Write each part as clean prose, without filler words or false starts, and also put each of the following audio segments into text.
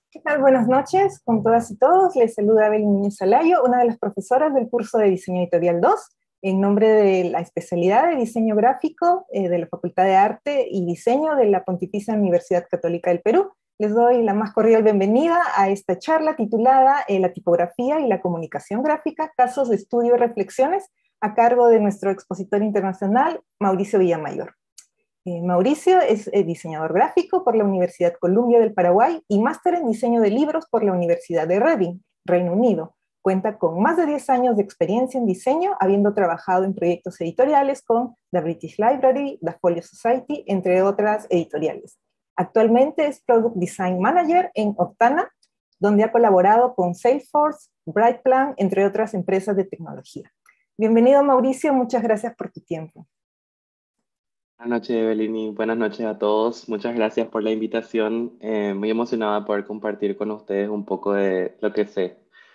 ¿Qué tal? Buenas noches con todas y todos. Les saluda Evelyn Núñez Alayo, una de las profesoras del curso de Diseño Editorial 2, en nombre de la especialidad de Diseño Gráfico de la Facultad de Arte y Diseño de la Pontificia Universidad Católica del Perú. Les doy la más cordial bienvenida a esta charla titulada La tipografía y la comunicación gráfica, casos de estudio y reflexiones, a cargo de nuestro expositor internacional, Mauricio Villamayor. Mauricio es diseñador gráfico por la Universidad Columbia del Paraguay y máster en diseño de libros por la Universidad de Reading, Reino Unido. Cuenta con más de 10 años de experiencia en diseño, habiendo trabajado en proyectos editoriales con The British Library, The Folio Society, entre otras editoriales. Actualmente es Product Design Manager en Octana, donde ha colaborado con Salesforce, Brightplan, entre otras empresas de tecnología. Bienvenido, Mauricio, muchas gracias por tu tiempo. Buenas noches, Evelyn, y buenas noches a todos. Muchas gracias por la invitación. Muy emocionada de poder compartir con ustedes un poco de lo que sé.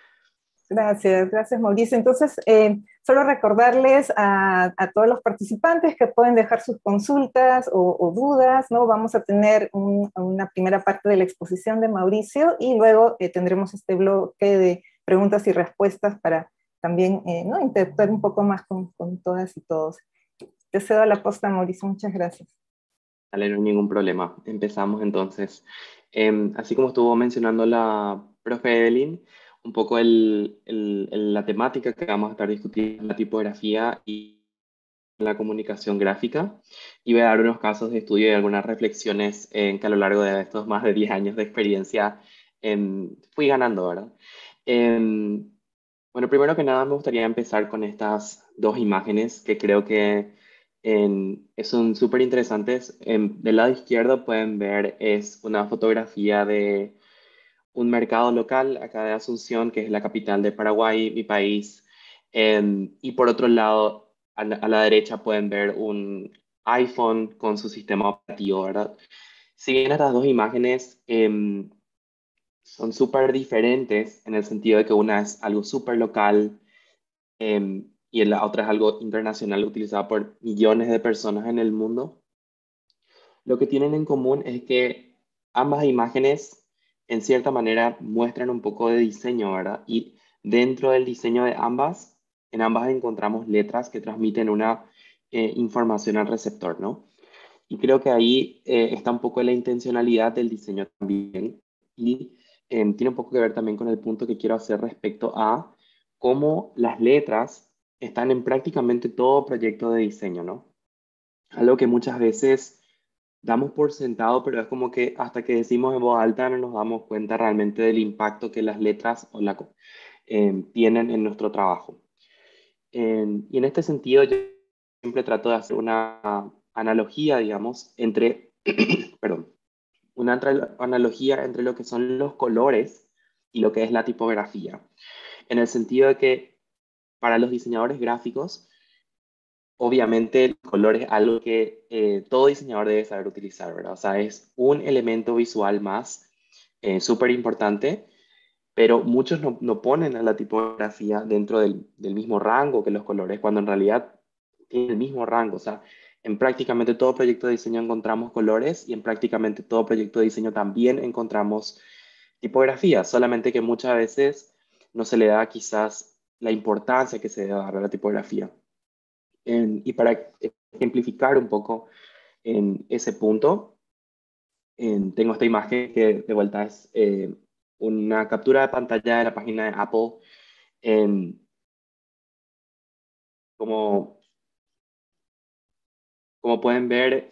Gracias Mauricio. Entonces, solo recordarles a todos los participantes que pueden dejar sus consultas o dudas, ¿no? Vamos a tener una primera parte de la exposición de Mauricio y luego tendremos este bloque de preguntas y respuestas para también ¿no? interactuar un poco más con todas y todos. Te cedo la posta, Mauricio. Muchas gracias. Dale, no hay ningún problema. Empezamos entonces. Así como estuvo mencionando la profe Evelyn, un poco la temática que vamos a estar discutiendo es la tipografía y la comunicación gráfica. Y voy a dar unos casos de estudio y algunas reflexiones que a lo largo de estos más de 10 años de experiencia fui ganando, ¿verdad? Em, bueno, primero que nada me gustaría empezar con estas dos imágenes que creo que son súper interesantes. Del lado izquierdo pueden ver es una fotografía de un mercado local acá de Asunción, que es la capital de Paraguay, mi país. Y por otro lado, a la derecha pueden ver un iPhone con su sistema operativo, ¿verdad? Si bien estas dos imágenes son súper diferentes en el sentido de que una es algo súper local y la otra es algo internacional utilizado por millones de personas en el mundo. Lo que tienen en común es que ambas imágenes, en cierta manera, muestran un poco de diseño, ¿verdad? Y dentro del diseño de ambas, en ambas encontramos letras que transmiten una información al receptor, ¿no? Y creo que ahí está un poco la intencionalidad del diseño también. Y tiene un poco que ver también con el punto que quiero hacer respecto a cómo las letras están en prácticamente todo proyecto de diseño, ¿no? Algo que muchas veces damos por sentado, pero es como que hasta que decimos en voz alta no nos damos cuenta realmente del impacto que las letras tienen en nuestro trabajo. Y en este sentido, yo siempre trato de hacer una analogía, digamos, perdón, analogía entre lo que son los colores y lo que es la tipografía. En el sentido de que para los diseñadores gráficos, obviamente el color es algo que todo diseñador debe saber utilizar, ¿verdad? O sea, es un elemento visual más súper importante, pero muchos no ponen a la tipografía dentro del mismo rango que los colores, cuando en realidad tiene el mismo rango. O sea, en prácticamente todo proyecto de diseño encontramos colores y en prácticamente todo proyecto de diseño también encontramos tipografía, solamente que muchas veces no se le da quizás la importancia que se debe dar a la tipografía. Y para ejemplificar un poco en ese punto, tengo esta imagen que de vuelta es una captura de pantalla de la página de Apple. en como, como pueden ver,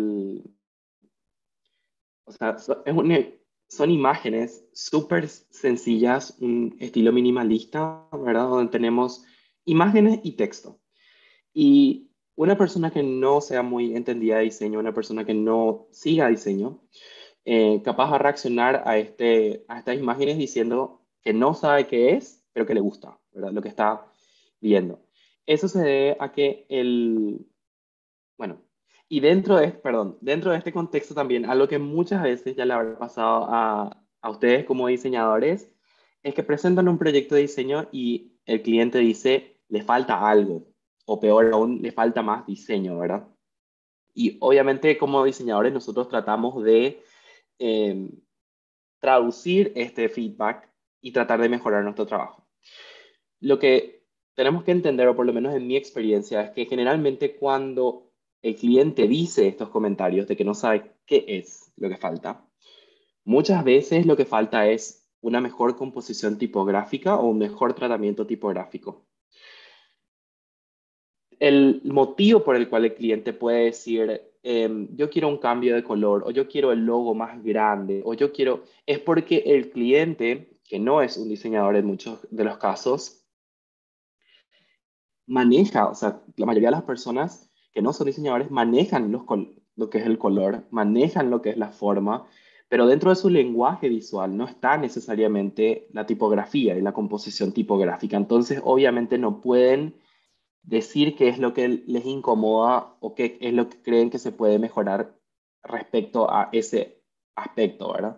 o sea, son imágenes súper sencillas, un estilo minimalista, ¿verdad? Donde tenemos imágenes y texto. Y una persona que no sea muy entendida de diseño, una persona que no siga diseño, capaz va a reaccionar a estas imágenes diciendo que no sabe qué es, pero que le gusta, ¿verdad? Lo que está viendo. Eso se debe a que bueno, y dentro de este contexto también, algo que muchas veces ya le habrá pasado a ustedes como diseñadores, es que presentan un proyecto de diseño y el cliente dice, le falta algo, o peor aún, le falta más diseño, ¿verdad? Y obviamente como diseñadores nosotros tratamos de traducir este feedback y tratar de mejorar nuestro trabajo. Lo que tenemos que entender, o por lo menos en mi experiencia, es que generalmente cuando el cliente dice estos comentarios de que no sabe qué es lo que falta, muchas veces lo que falta es una mejor composición tipográfica o un mejor tratamiento tipográfico. El motivo por el cual el cliente puede decir, yo quiero un cambio de color, o yo quiero el logo más grande, o yo quiero, es porque el cliente, que no es un diseñador en muchos de los casos, maneja, o sea, la mayoría de las personas que no son diseñadores manejan lo que es el color, manejan lo que es la forma, pero dentro de su lenguaje visual no está necesariamente la tipografía y la composición tipográfica. Entonces, obviamente no pueden decir qué es lo que les incomoda o qué es lo que creen que se puede mejorar respecto a ese aspecto, ¿verdad?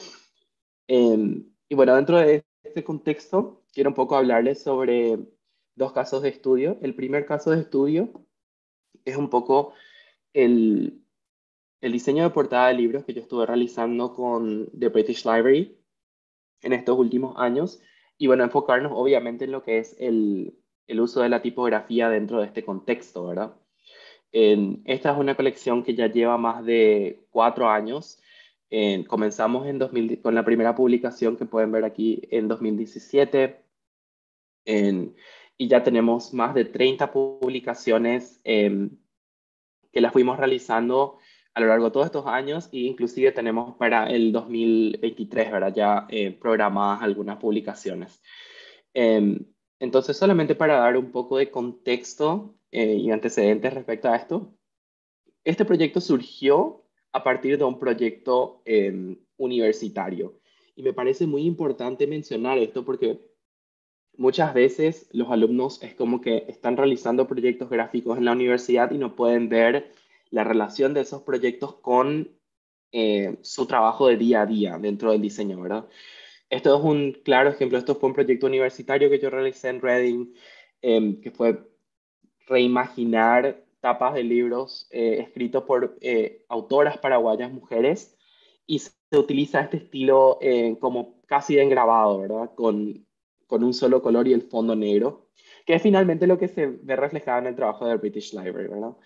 Y bueno, dentro de este contexto, quiero un poco hablarles sobre dos casos de estudio. El primer caso de estudio es un poco el, el diseño de portada de libros que yo estuve realizando con The British Library en estos últimos años. Y bueno, enfocarnos obviamente en lo que es el uso de la tipografía dentro de este contexto, ¿verdad? Esta es una colección que ya lleva más de 4 años. Comenzamos con la primera publicación que pueden ver aquí en 2017 en- y ya tenemos más de 30 publicaciones que las fuimos realizando a lo largo de todos estos años e inclusive tenemos para el 2023, ¿verdad? Ya programadas algunas publicaciones. Em, entonces, solamente para dar un poco de contexto y antecedentes respecto a esto, este proyecto surgió a partir de un proyecto universitario. Y me parece muy importante mencionar esto porque muchas veces los alumnos es como que están realizando proyectos gráficos en la universidad y no pueden ver la relación de esos proyectos con su trabajo de día a día dentro del diseño, ¿verdad? Esto es un claro ejemplo. Esto fue un proyecto universitario que yo realicé en Reading, que fue reimaginar tapas de libros escritos por autoras paraguayas mujeres y se utiliza este estilo como casi de engrabado, ¿verdad? Con un solo color y el fondo negro, que es finalmente lo que se ve reflejado en el trabajo del British Library, ¿verdad?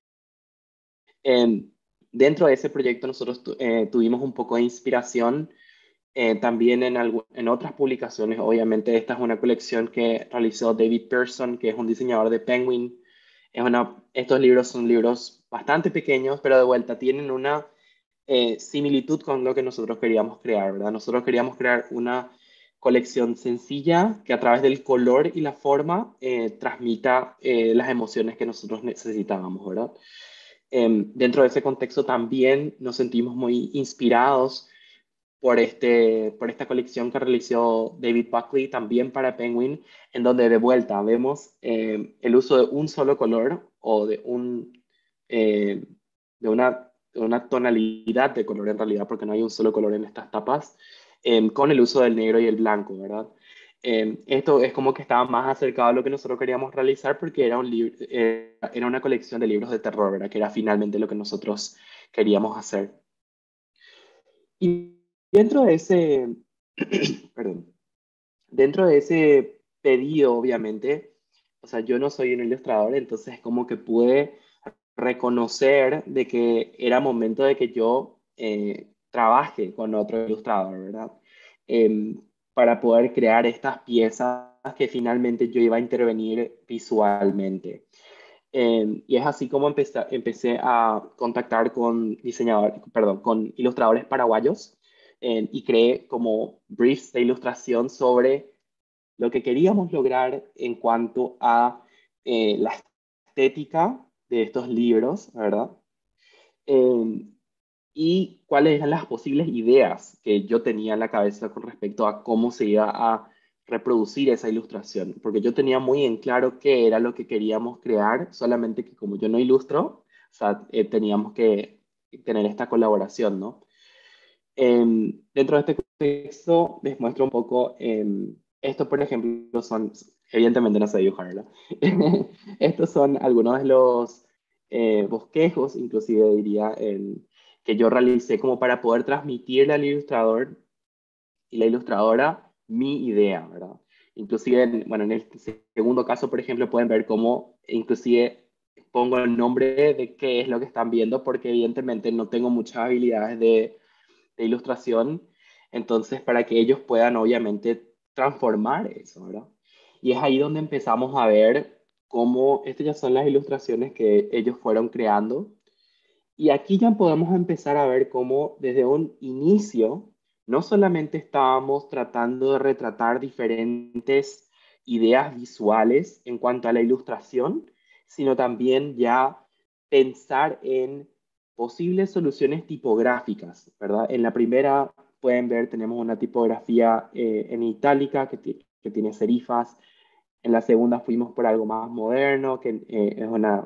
En- Dentro de ese proyecto nosotros tuvimos un poco de inspiración también en otras publicaciones. Obviamente esta es una colección que realizó David Pearson, que es un diseñador de Penguin. Estos libros son libros bastante pequeños, pero de vuelta tienen una similitud con lo que nosotros queríamos crear, ¿verdad? Nosotros queríamos crear una colección sencilla que a través del color y la forma transmita las emociones que nosotros necesitábamos, ¿verdad? Dentro de ese contexto también nos sentimos muy inspirados por esta colección que realizó David Buckley también para Penguin, en donde de vuelta vemos el uso de un solo color o eh, de una tonalidad de color en realidad, porque no hay un solo color en estas tapas, con el uso del negro y el blanco, ¿verdad? Esto es como que estaba más acercado a lo que nosotros queríamos realizar porque era una colección de libros de terror, ¿verdad? Que era finalmente lo que nosotros queríamos hacer. Y dentro de ese, perdón, dentro de ese pedido, obviamente, o sea, yo no soy un ilustrador, entonces como que pude reconocer de que era momento de que yo trabaje con otro ilustrador, ¿verdad? Para poder crear estas piezas que finalmente yo iba a intervenir visualmente. Y es así como empecé a contactar con perdón, con ilustradores paraguayos y creé como briefs de ilustración sobre lo que queríamos lograr en cuanto a la estética de estos libros, ¿verdad? Eh, y cuáles eran las posibles ideas que yo tenía en la cabeza con respecto a cómo se iba a reproducir esa ilustración, porque yo tenía muy en claro qué era lo que queríamos crear, solamente que como yo no ilustro, o sea, teníamos que tener esta colaboración, ¿no? Dentro de este contexto les muestro un poco, esto por ejemplo son, evidentemente no sé dibujar, ¿verdad? Estos son algunos de los bosquejos, inclusive diría, que yo realicé como para poder transmitirle al ilustrador y la ilustradora mi idea, ¿verdad? Inclusive, bueno, en el segundo caso, por ejemplo, pueden ver cómo inclusive pongo el nombre de qué es lo que están viendo, porque evidentemente no tengo muchas habilidades de ilustración, entonces para que ellos puedan obviamente transformar eso, ¿verdad? Y es ahí donde empezamos a ver cómo estas ya son las ilustraciones que ellos fueron creando. Y aquí ya podemos empezar a ver cómo desde un inicio no solamente estábamos tratando de retratar diferentes ideas visuales en cuanto a la ilustración, sino también ya pensar en posibles soluciones tipográficas, ¿verdad? En la primera pueden ver, tenemos una tipografía en itálica que tiene serifas. En la segunda fuimos por algo más moderno, que es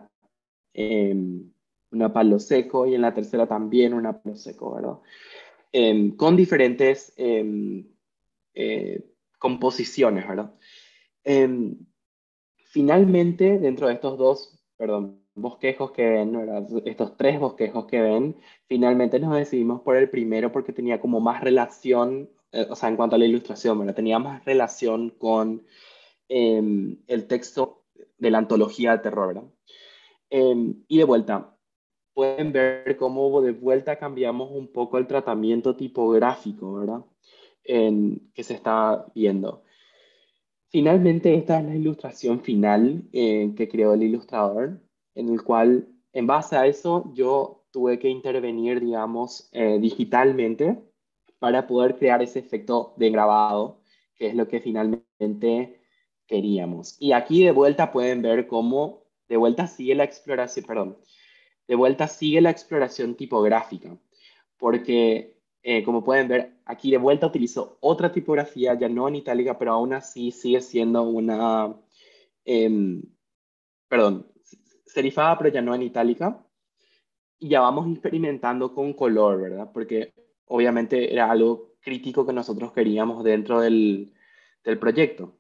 una palo seco, y en la tercera también una palo seco, ¿verdad? Con diferentes composiciones, ¿verdad? Em, Finalmente, dentro de estos dos, perdón, bosquejos que ven, ¿verdad? Estos tres bosquejos que ven, finalmente nos decidimos por el primero porque tenía como más relación, o sea, en cuanto a la ilustración, ¿verdad? Tenía más relación con el texto de la antología de terror, ¿verdad? Y de vuelta, pueden ver cómo de vuelta cambiamos un poco el tratamiento tipográfico, ¿verdad? Que se está viendo. Finalmente, esta es la ilustración final que creó el ilustrador, en el cual, en base a eso, yo tuve que intervenir, digamos, digitalmente para poder crear ese efecto de grabado, que es lo que finalmente queríamos. Y aquí de vuelta pueden ver cómo de vuelta sigue la exploración, perdón, de vuelta sigue la exploración tipográfica, porque como pueden ver, aquí de vuelta utilizo otra tipografía, ya no en itálica, pero aún así sigue siendo una, em, perdón, serifada, pero ya no en itálica. Y ya vamos experimentando con color, ¿verdad? Porque obviamente era algo crítico que nosotros queríamos dentro del proyecto.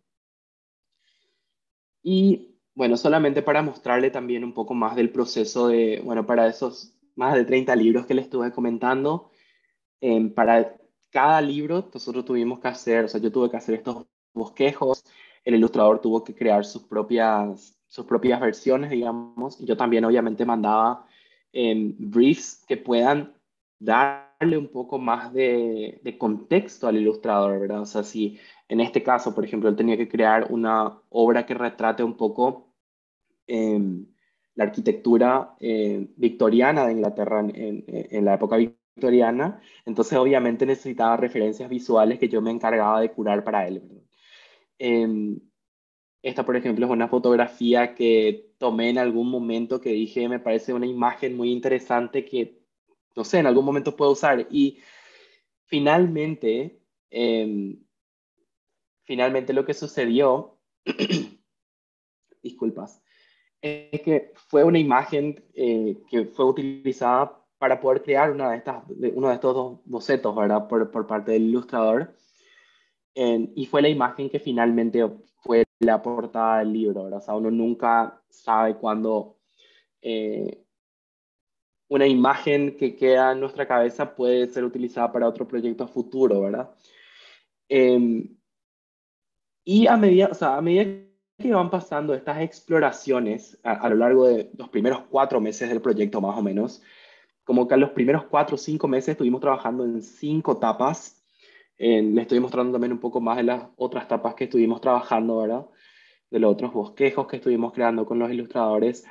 Y bueno, solamente para mostrarle también un poco más del proceso de, bueno, para esos más de 30 libros que les estuve comentando, para cada libro nosotros tuvimos que hacer, o sea, yo tuve que hacer estos bosquejos, el ilustrador tuvo que crear sus propias versiones, digamos, y yo también obviamente mandaba briefs que puedan darle un poco más de contexto al ilustrador, ¿verdad? O sea, si en este caso, por ejemplo, él tenía que crear una obra que retrate un poco em, la arquitectura victoriana de Inglaterra en la época victoriana. Entonces, obviamente necesitaba referencias visuales que yo me encargaba de curar para él, ¿verdad? Em, Esta, por ejemplo, es una fotografía que tomé en algún momento que dije, me parece una imagen muy interesante que, no sé, en algún momento puedo usar. Y finalmente, em, finalmente lo que sucedió, disculpas, es que fue una imagen que fue utilizada para poder crear uno de estos dos bocetos, ¿verdad? Por parte del ilustrador. Y fue la imagen que finalmente fue la portada del libro, ¿verdad? O sea, uno nunca sabe cuándo eh, una imagen que queda en nuestra cabeza puede ser utilizada para otro proyecto futuro, ¿verdad? Eh, y o sea, a medida que van pasando estas exploraciones a lo largo de los primeros 4 meses del proyecto, más o menos, como que a los primeros 4 o 5 meses estuvimos trabajando en 5 tapas. Les estoy mostrando también un poco más de las otras tapas que estuvimos trabajando, ¿verdad? De los otros bosquejos que estuvimos creando con los ilustradores.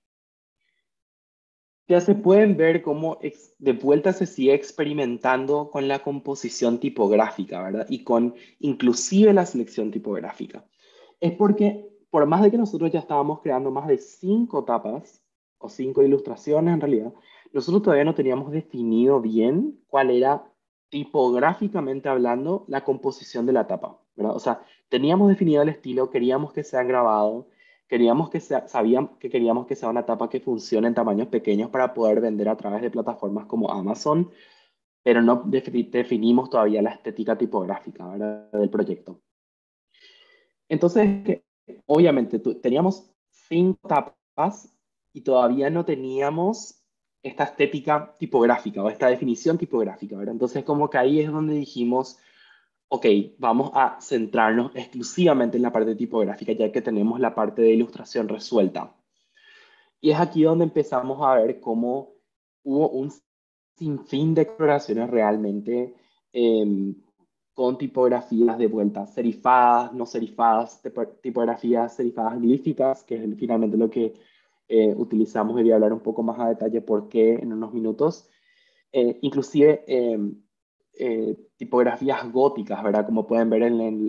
Ya se pueden ver cómo de vuelta se sigue experimentando con la composición tipográfica, ¿verdad? Y con inclusive la selección tipográfica. Es porque, por más de que nosotros ya estábamos creando más de 5 tapas, o 5 ilustraciones en realidad, nosotros todavía no teníamos definido bien cuál era, tipográficamente hablando, la composición de la tapa, ¿verdad? O sea, teníamos definido el estilo, queríamos que sea grabado, sabían que queríamos que sea una tapa que funcione en tamaños pequeños para poder vender a través de plataformas como Amazon, pero no definimos todavía la estética tipográfica, ¿verdad? Del proyecto. Entonces, obviamente, teníamos 5 tapas y todavía no teníamos esta estética tipográfica o esta definición tipográfica, ¿verdad? Entonces, como que ahí es donde dijimos, ok, vamos a centrarnos exclusivamente en la parte tipográfica, ya que tenemos la parte de ilustración resuelta. Y es aquí donde empezamos a ver cómo hubo un sinfín de exploraciones realmente eh, con tipografías de vuelta, serifadas, no serifadas, tipografías serifadas glíficas, que es finalmente lo que utilizamos y voy a hablar un poco más a detalle por qué en unos minutos. Inclusive tipografías góticas, ¿verdad? Como pueden ver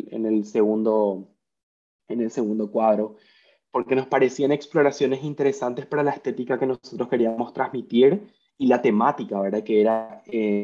en el segundo cuadro, porque nos parecían exploraciones interesantes para la estética que nosotros queríamos transmitir y la temática, ¿verdad? Que era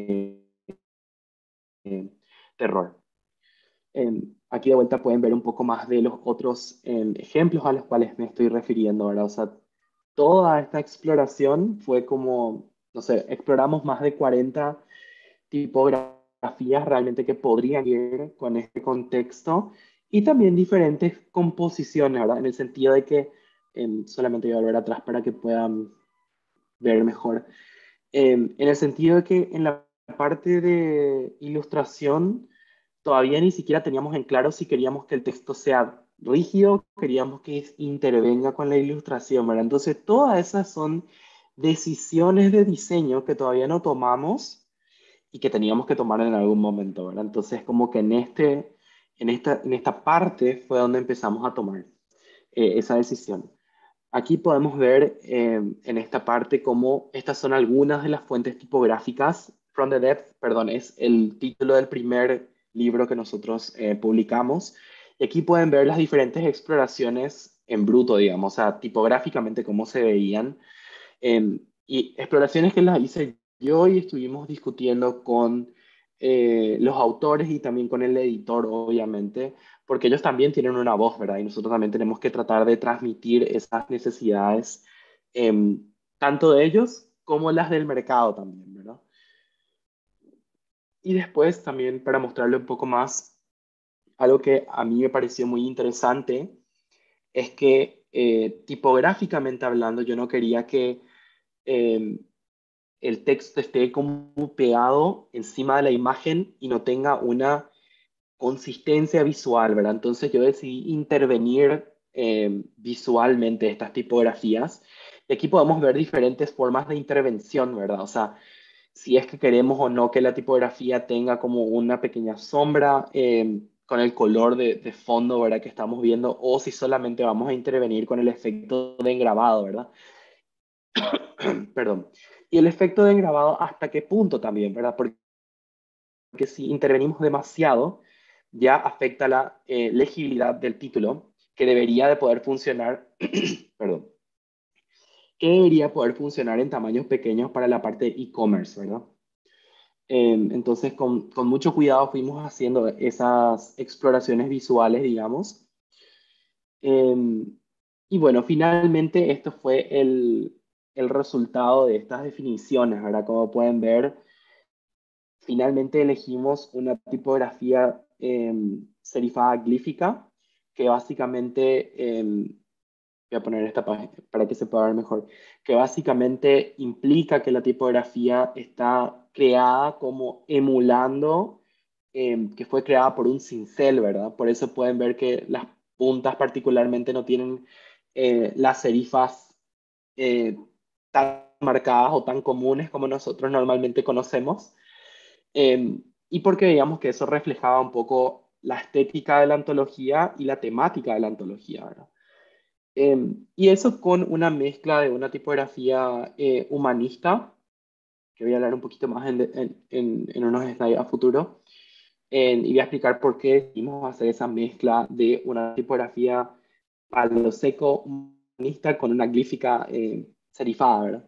eh, terror. Aquí de vuelta pueden ver un poco más de los otros ejemplos a los cuales me estoy refiriendo, ¿verdad? O sea, toda esta exploración fue como, no sé, exploramos más de 40 tipografías realmente que podrían ir con este contexto y también diferentes composiciones, ¿verdad? En el sentido de que, solamente voy a volver atrás para que puedan ver mejor, en el sentido de que en la parte de ilustración todavía ni siquiera teníamos en claro si queríamos que el texto sea rígido, queríamos que intervenga con la ilustración, ¿verdad? Entonces todas esas son decisiones de diseño que todavía no tomamos y que teníamos que tomar en algún momento, ¿verdad? Entonces, como que en esta parte fue donde empezamos a tomar esa decisión. Aquí podemos ver en esta parte cómo estas son algunas de las fuentes tipográficas. From the Depth, perdón, es el título del primer libro que nosotros publicamos. Y aquí pueden ver las diferentes exploraciones en bruto, digamos, o sea, tipográficamente cómo se veían. Y exploraciones que las hice yo y estuvimos discutiendo con los autores y también con el editor, obviamente, porque ellos también tienen una voz, ¿verdad? Y nosotros también tenemos que tratar de transmitir esas necesidades, tanto de ellos como las del mercado también, ¿verdad? Y después también para mostrarle un poco más, algo que a mí me pareció muy interesante es que tipográficamente hablando, yo no quería que eh, el texto esté como pegado encima de la imagen y no tenga una consistencia visual, ¿verdad? Entonces yo decidí intervenir visualmente estas tipografías. Y aquí podemos ver diferentes formas de intervención, ¿verdad? O sea, si es que queremos o no que la tipografía tenga como una pequeña sombra con el color de fondo, ¿verdad? Que estamos viendo, o si solamente vamos a intervenir con el efecto de engrabado, ¿verdad? Perdón. Y el efecto de engrabado, ¿hasta qué punto también, verdad? Porque si intervenimos demasiado, ya afecta la legibilidad del título, que debería de poder funcionar, perdón, que debería poder funcionar en tamaños pequeños para la parte de e-commerce, ¿verdad? Entonces, con mucho cuidado fuimos haciendo esas exploraciones visuales, digamos. Eh, y bueno, finalmente esto fue el resultado de estas definiciones, ¿verdad? Como pueden ver, finalmente elegimos una tipografía serifada glífica, que básicamente, voy a poner esta página para que se pueda ver mejor, que básicamente implica que la tipografía está creada como emulando, que fue creada por un cincel, ¿verdad? Por eso pueden ver que las puntas particularmente no tienen las serifas eh, tan marcadas o tan comunes como nosotros normalmente conocemos. Y porque veíamos que eso reflejaba un poco la estética de la antología y la temática de la antología, ¿verdad? Y eso con una mezcla de una tipografía humanista, que voy a hablar un poquito más en unos slides a futuro, y voy a explicar por qué decidimos hacer esa mezcla de una tipografía palo seco humanista con una glífica serifada, ¿verdad?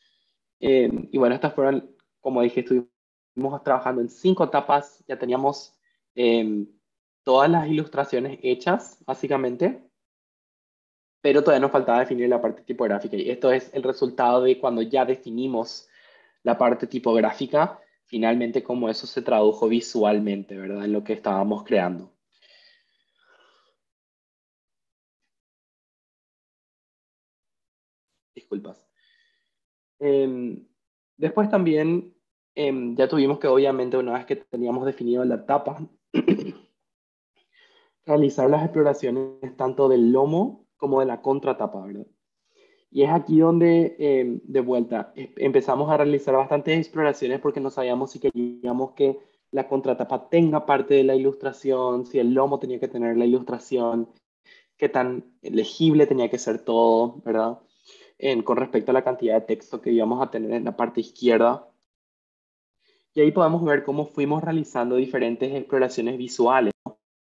Y bueno, estas fueron, como dije, estuvimos trabajando en 5 etapas, ya teníamos eh, todas las ilustraciones hechas, básicamente, pero todavía nos faltaba definir la parte tipográfica. Y esto es el resultado de cuando ya definimos la parte tipográfica, finalmente cómo eso se tradujo visualmente, ¿verdad? En lo que estábamos creando. Disculpas. Em, Después también ya tuvimos que, obviamente, una vez que teníamos definido la etapa, realizar las exploraciones tanto del lomo como de la contratapa, ¿verdad? Y es aquí donde, de vuelta, empezamos a realizar bastantes exploraciones porque no sabíamos si queríamos que la contratapa tenga parte de la ilustración, si el lomo tenía que tener la ilustración, qué tan legible tenía que ser todo, ¿verdad? Con respecto a la cantidad de texto que íbamos a tener en la parte izquierda. Y ahí podemos ver cómo fuimos realizando diferentes exploraciones visuales.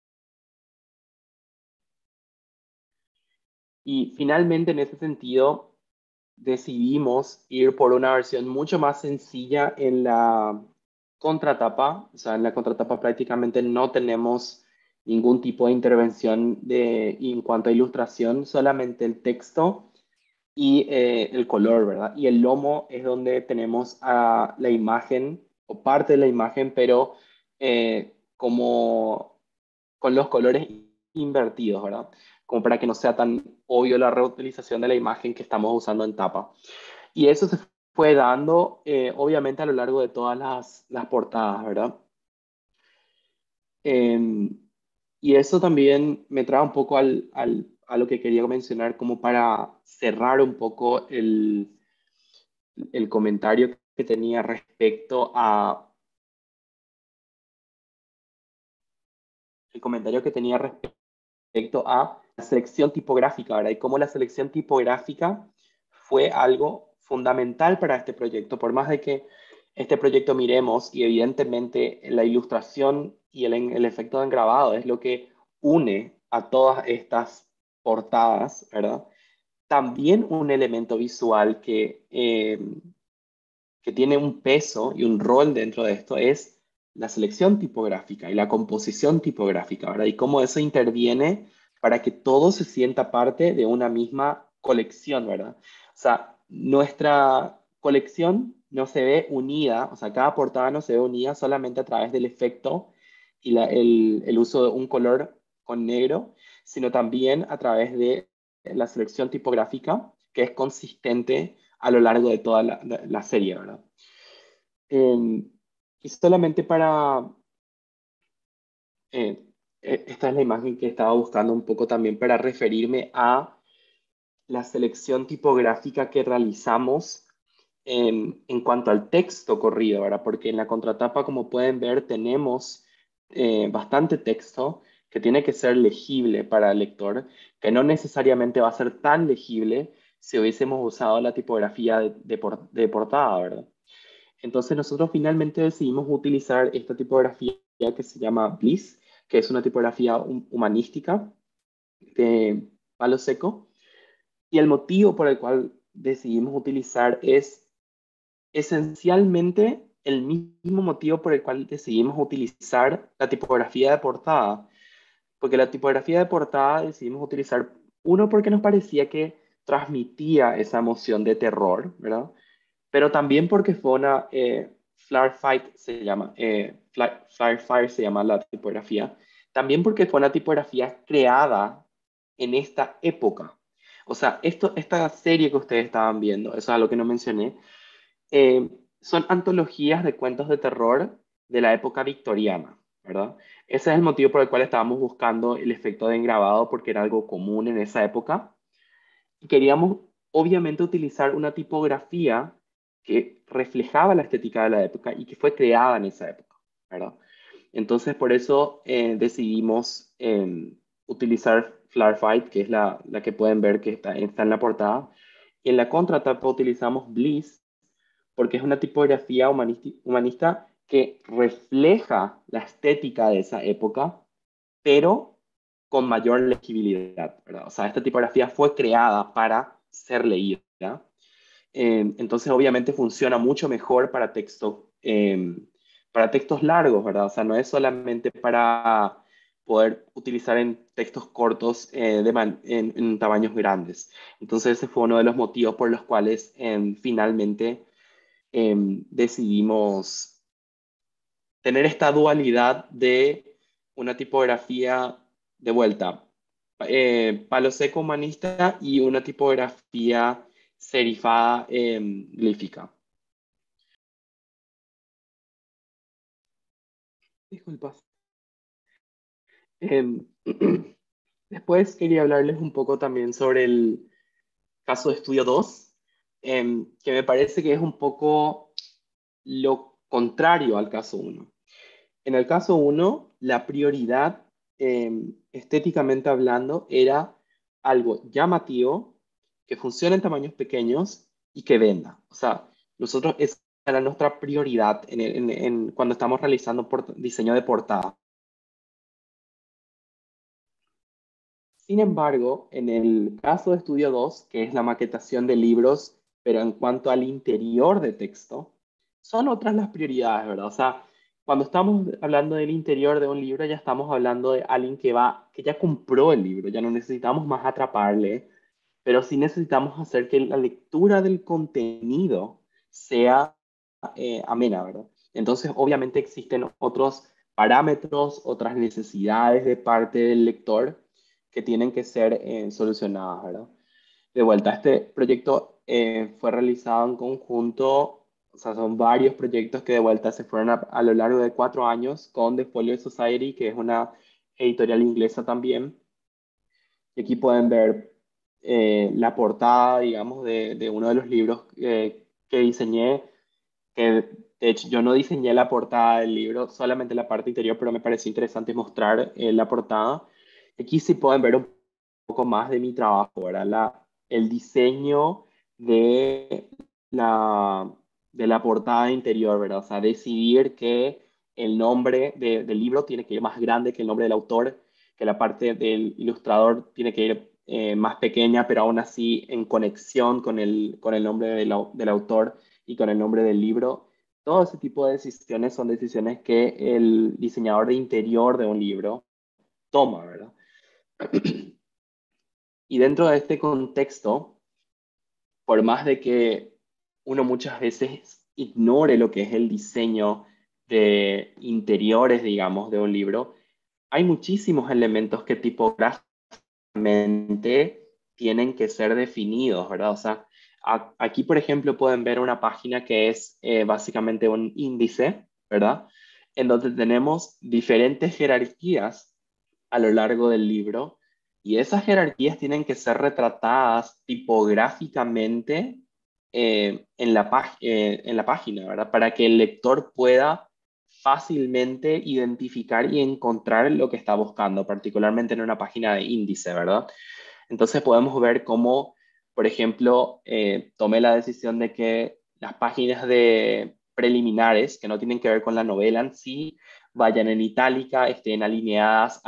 Y finalmente, en ese sentido, decidimos ir por una versión mucho más sencilla en la contratapa. O sea, en la contratapa prácticamente no tenemos ningún tipo de intervención en cuanto a ilustración, solamente el texto y el color, ¿verdad? Y el lomo es donde tenemos a la imagen o parte de la imagen, pero como con los colores invertidos, ¿verdad? Como para que no sea tan obvio la reutilización de la imagen que estamos usando en tapa. Y eso se fue dando, obviamente, a lo largo de todas las portadas, ¿verdad? Eh, y eso también me trae un poco a lo que quería mencionar, como para cerrar un poco el comentario que tenía respecto a el comentario que tenía respecto a la selección tipográfica, ¿verdad? Y cómo la selección tipográfica fue algo fundamental para este proyecto, por más de que este proyecto miremos y evidentemente la ilustración y el efecto de engrabado es lo que une a todas estas portadas, ¿verdad? También un elemento visual que tiene un peso y un rol dentro de esto es la selección tipográfica y la composición tipográfica, ¿verdad? Y cómo eso interviene para que todo se sienta parte de una misma colección, ¿verdad? O sea, nuestra colección no se ve unida, o sea, cada portada no se ve unida solamente a través del efecto y el uso de un color con negro, sino también a través de la selección tipográfica que es consistente a lo largo de toda la serie, ¿verdad? Eh, y solamente para... eh, esta es la imagen que estaba buscando un poco también para referirme a la selección tipográfica que realizamos en cuanto al texto corrido, ¿verdad? Porque en la contratapa, como pueden ver, tenemos bastante texto que tiene que ser legible para el lector, que no necesariamente va a ser tan legible si hubiésemos usado la tipografía de portada, ¿verdad? Entonces nosotros finalmente decidimos utilizar esta tipografía que se llama Bliss, que es una tipografía humanística de palo seco. Y el motivo por el cual decidimos utilizar es esencialmente el mismo motivo por el cual decidimos utilizar la tipografía de portada. Porque la tipografía de portada decidimos utilizar, uno, porque nos parecía que transmitía esa emoción de terror, ¿verdad? Pero también porque fue una Fight se llama, Fire se llama la tipografía, también porque fue una tipografía creada en esta época. O sea, esta serie que ustedes estaban viendo, eso es algo que no mencioné, eh, son antologías de cuentos de terror de la época victoriana, ¿verdad? Ese es el motivo por el cual estábamos buscando el efecto de engrabado, porque era algo común en esa época. Y queríamos, obviamente, utilizar una tipografía que reflejaba la estética de la época y que fue creada en esa época, ¿verdad? Entonces, por eso decidimos utilizar Fight, que es la que pueden ver que está en la portada. Y en la contratapa utilizamos Bliss, porque es una tipografía humanista que refleja la estética de esa época, pero con mayor legibilidad, ¿verdad? O sea, esta tipografía fue creada para ser leída. Entonces, obviamente, funciona mucho mejor para textos largos, ¿verdad? O sea, no es solamente para poder utilizar en textos cortos en tamaños grandes. Entonces, ese fue uno de los motivos por los cuales finalmente decidimos tener esta dualidad de una tipografía de vuelta, palo seco humanista y una tipografía serifada glífica. Disculpas. Después quería hablarles un poco también sobre el caso de estudio 2, que me parece que es un poco lo contrario al caso uno. En el caso uno, la prioridad, estéticamente hablando, era algo llamativo, que funcione en tamaños pequeños y que venda. O sea, nosotros esa era nuestra prioridad cuando estamos realizando diseño de portada. Sin embargo, en el caso de Estudio 2, que es la maquetación de libros, pero en cuanto al interior de texto, son otras las prioridades, ¿verdad? O sea, cuando estamos hablando del interior de un libro, ya estamos hablando de alguien que ya compró el libro, ya no necesitamos más atraparle, pero sí necesitamos hacer que la lectura del contenido sea amena, ¿verdad? Entonces, obviamente existen otros parámetros, otras necesidades de parte del lector que tienen que ser solucionadas, ¿verdad? De vuelta, este proyecto fue realizado en conjunto, o sea, son varios proyectos que de vuelta se fueron a lo largo de 4 años con The Folio Society, que es una editorial inglesa también. Y aquí pueden ver la portada, digamos, de uno de los libros que diseñé, que de hecho yo no diseñé la portada del libro, solamente la parte interior, pero me pareció interesante mostrar la portada. Aquí sí pueden ver un poco más de mi trabajo, ¿verdad? El diseño de la, de la portada interior, ¿verdad? O sea, decidir que el nombre del libro tiene que ir más grande que el nombre del autor, que la parte del ilustrador tiene que ir más pequeña, pero aún así en conexión con el nombre del autor y con el nombre del libro. Todo ese tipo de decisiones son decisiones que el diseñador de interior de un libro toma, ¿verdad? Y dentro de este contexto, por más de que uno muchas veces ignore lo que es el diseño de interiores, digamos, de un libro, hay muchísimos elementos que tipográficamente tienen que ser definidos, ¿verdad? O sea, aquí, por ejemplo, pueden ver una página que es básicamente un índice, ¿verdad? En donde tenemos diferentes jerarquías a lo largo del libro y esas jerarquías tienen que ser retratadas tipográficamente en la página, ¿verdad? Para que el lector pueda fácilmente identificar y encontrar lo que está buscando, particularmente en una página de índice, ¿verdad? Entonces podemos ver cómo, por ejemplo, tomé la decisión de que las páginas de preliminares, que no tienen que ver con la novela en sí, vayan en itálica, estén alineadas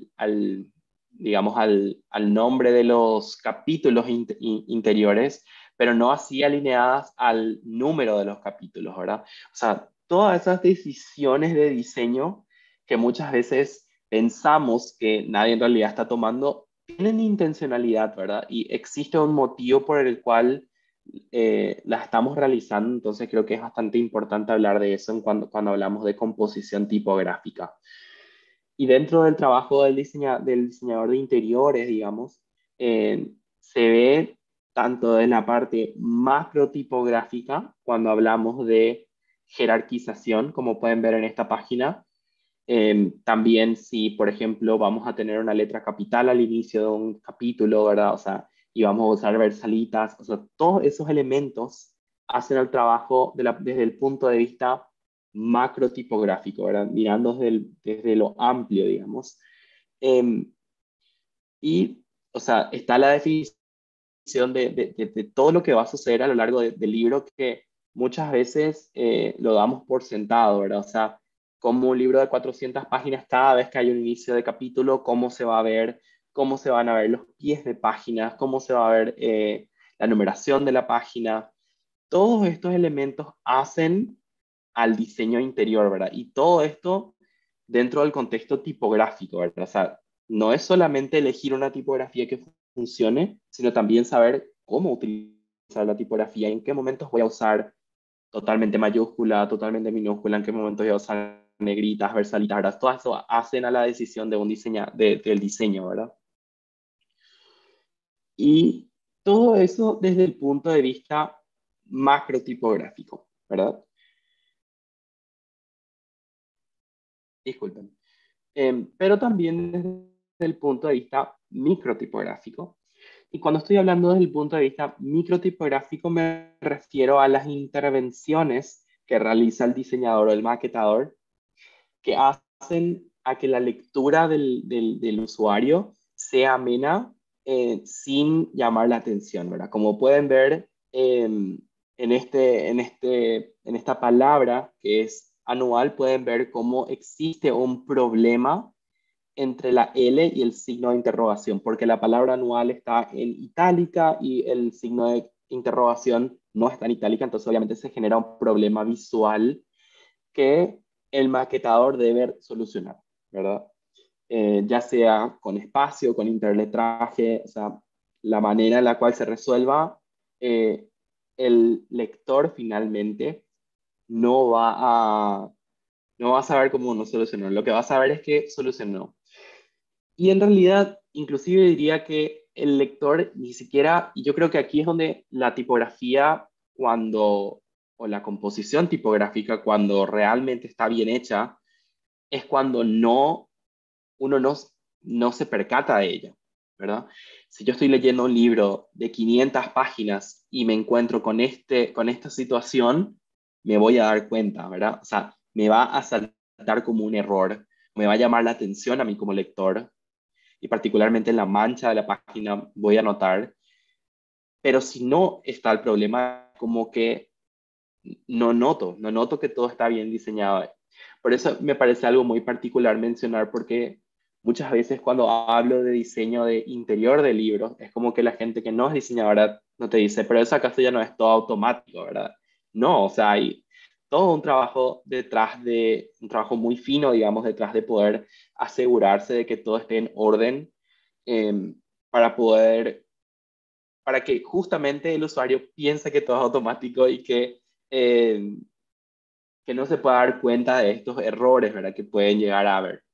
digamos, al nombre de los capítulos interiores, pero no así alineadas al número de los capítulos, ¿verdad? O sea, todas esas decisiones de diseño que muchas veces pensamos que nadie en realidad está tomando, tienen intencionalidad, ¿verdad? Y existe un motivo por el cual las estamos realizando, entonces creo que es bastante importante hablar de eso cuando hablamos de composición tipográfica. Y dentro del trabajo del diseñador de interiores, digamos, se ve tanto en la parte macro tipográfica, cuando hablamos de jerarquización, como pueden ver en esta página, también si, por ejemplo, vamos a tener una letra capital al inicio de un capítulo, ¿verdad? O sea, y vamos a usar versalitas, o sea, todos esos elementos hacen el trabajo desde el punto de vista macro tipográfico, ¿verdad? Mirando desde lo amplio, digamos. Em, y, o sea, está la definición de todo lo que va a suceder a lo largo del libro que muchas veces lo damos por sentado, ¿verdad? O sea, como un libro de 400 páginas, cada vez que hay un inicio de capítulo, cómo se va a ver, cómo se van a ver los pies de páginas, cómo se va a ver la numeración de la página. Todos estos elementos hacen al diseño interior, ¿verdad? Y todo esto dentro del contexto tipográfico, ¿verdad? O sea, no es solamente elegir una tipografía que funcione, sino también saber cómo utilizar la tipografía, en qué momentos voy a usar totalmente mayúscula, totalmente minúscula, en qué momentos voy a usar negritas, versalitas, ¿verdad? Todo eso hacen a la decisión del diseño, ¿verdad? Y todo eso desde el punto de vista macro tipográfico, ¿verdad? Disculpen. Pero también el punto de vista microtipográfico. Y cuando estoy hablando desde el punto de vista microtipográfico, me refiero a las intervenciones que realiza el diseñador o el maquetador que hacen a que la lectura del usuario sea amena sin llamar la atención, ¿verdad? Como pueden ver en esta palabra que es anual, pueden ver cómo existe un problema entre la L y el signo de interrogación, porque la palabra anual está en itálica y el signo de interrogación no está en itálica, entonces obviamente se genera un problema visual que el maquetador debe solucionar, ¿verdad? Ya sea con espacio, con interletraje, o sea, la manera en la cual se resuelva, eh, el lector finalmente no va a, no va a saber cómo no solucionó. Lo que va a saber es que solucionó. Y en realidad, inclusive diría que el lector ni siquiera, y yo creo que aquí es donde la tipografía, cuando, o la composición tipográfica, cuando realmente está bien hecha, es cuando uno no se percata de ella, ¿verdad? Si yo estoy leyendo un libro de 500 páginas y me encuentro con esta situación, me voy a dar cuenta, ¿verdad? O sea, me va a saltar como un error, me va a llamar la atención a mí como lector, y particularmente en la mancha de la página voy a notar, pero si no está el problema, como que no noto que todo está bien diseñado. Por eso me parece algo muy particular mencionar, porque muchas veces cuando hablo de diseño de interior de libros, es como que la gente que no es diseñadora no te dice, pero eso acaso ya no es todo automático, ¿verdad? No, o sea, hay todo un trabajo detrás de, un trabajo muy fino, digamos, detrás de poder asegurarse de que todo esté en orden, eh, para poder, para que justamente el usuario piense que todo es automático y eh, que no se pueda dar cuenta de estos errores, ¿verdad? Que pueden llegar a haber.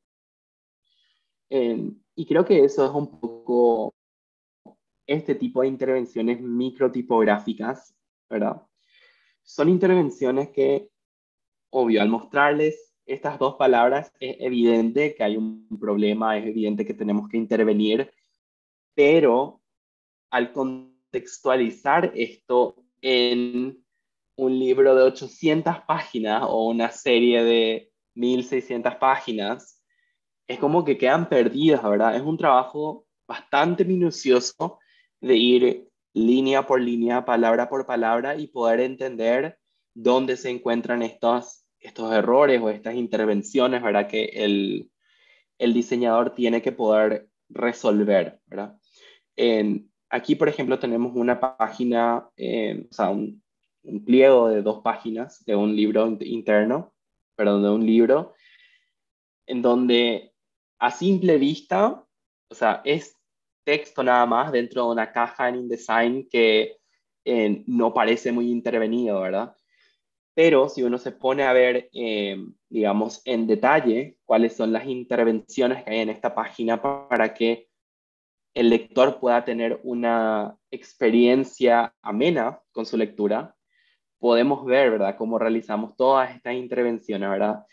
Y creo que eso es un poco este tipo de intervenciones microtipográficas, ¿verdad? Son intervenciones que, obvio, al mostrarles estas dos palabras, es evidente que hay un problema, es evidente que tenemos que intervenir, pero al contextualizar esto en un libro de 800 páginas o una serie de 1600 páginas, es como que quedan perdidas, ¿verdad? Es un trabajo bastante minucioso de ir línea por línea, palabra por palabra y poder entender dónde se encuentran estos errores o estas intervenciones, ¿verdad? Que el diseñador tiene que poder resolver, ¿verdad? Aquí, por ejemplo, tenemos una página, o sea, un pliego de 2 páginas de un libro interno, perdón, de un libro, en donde a simple vista, o sea, es texto nada más dentro de una caja en InDesign que no parece muy intervenido, ¿verdad? Pero si uno se pone a ver, digamos, en detalle cuáles son las intervenciones que hay en esta página para que el lector pueda tener una experiencia amena con su lectura, podemos ver, ¿verdad?, cómo realizamos todas estas intervenciones, ¿verdad?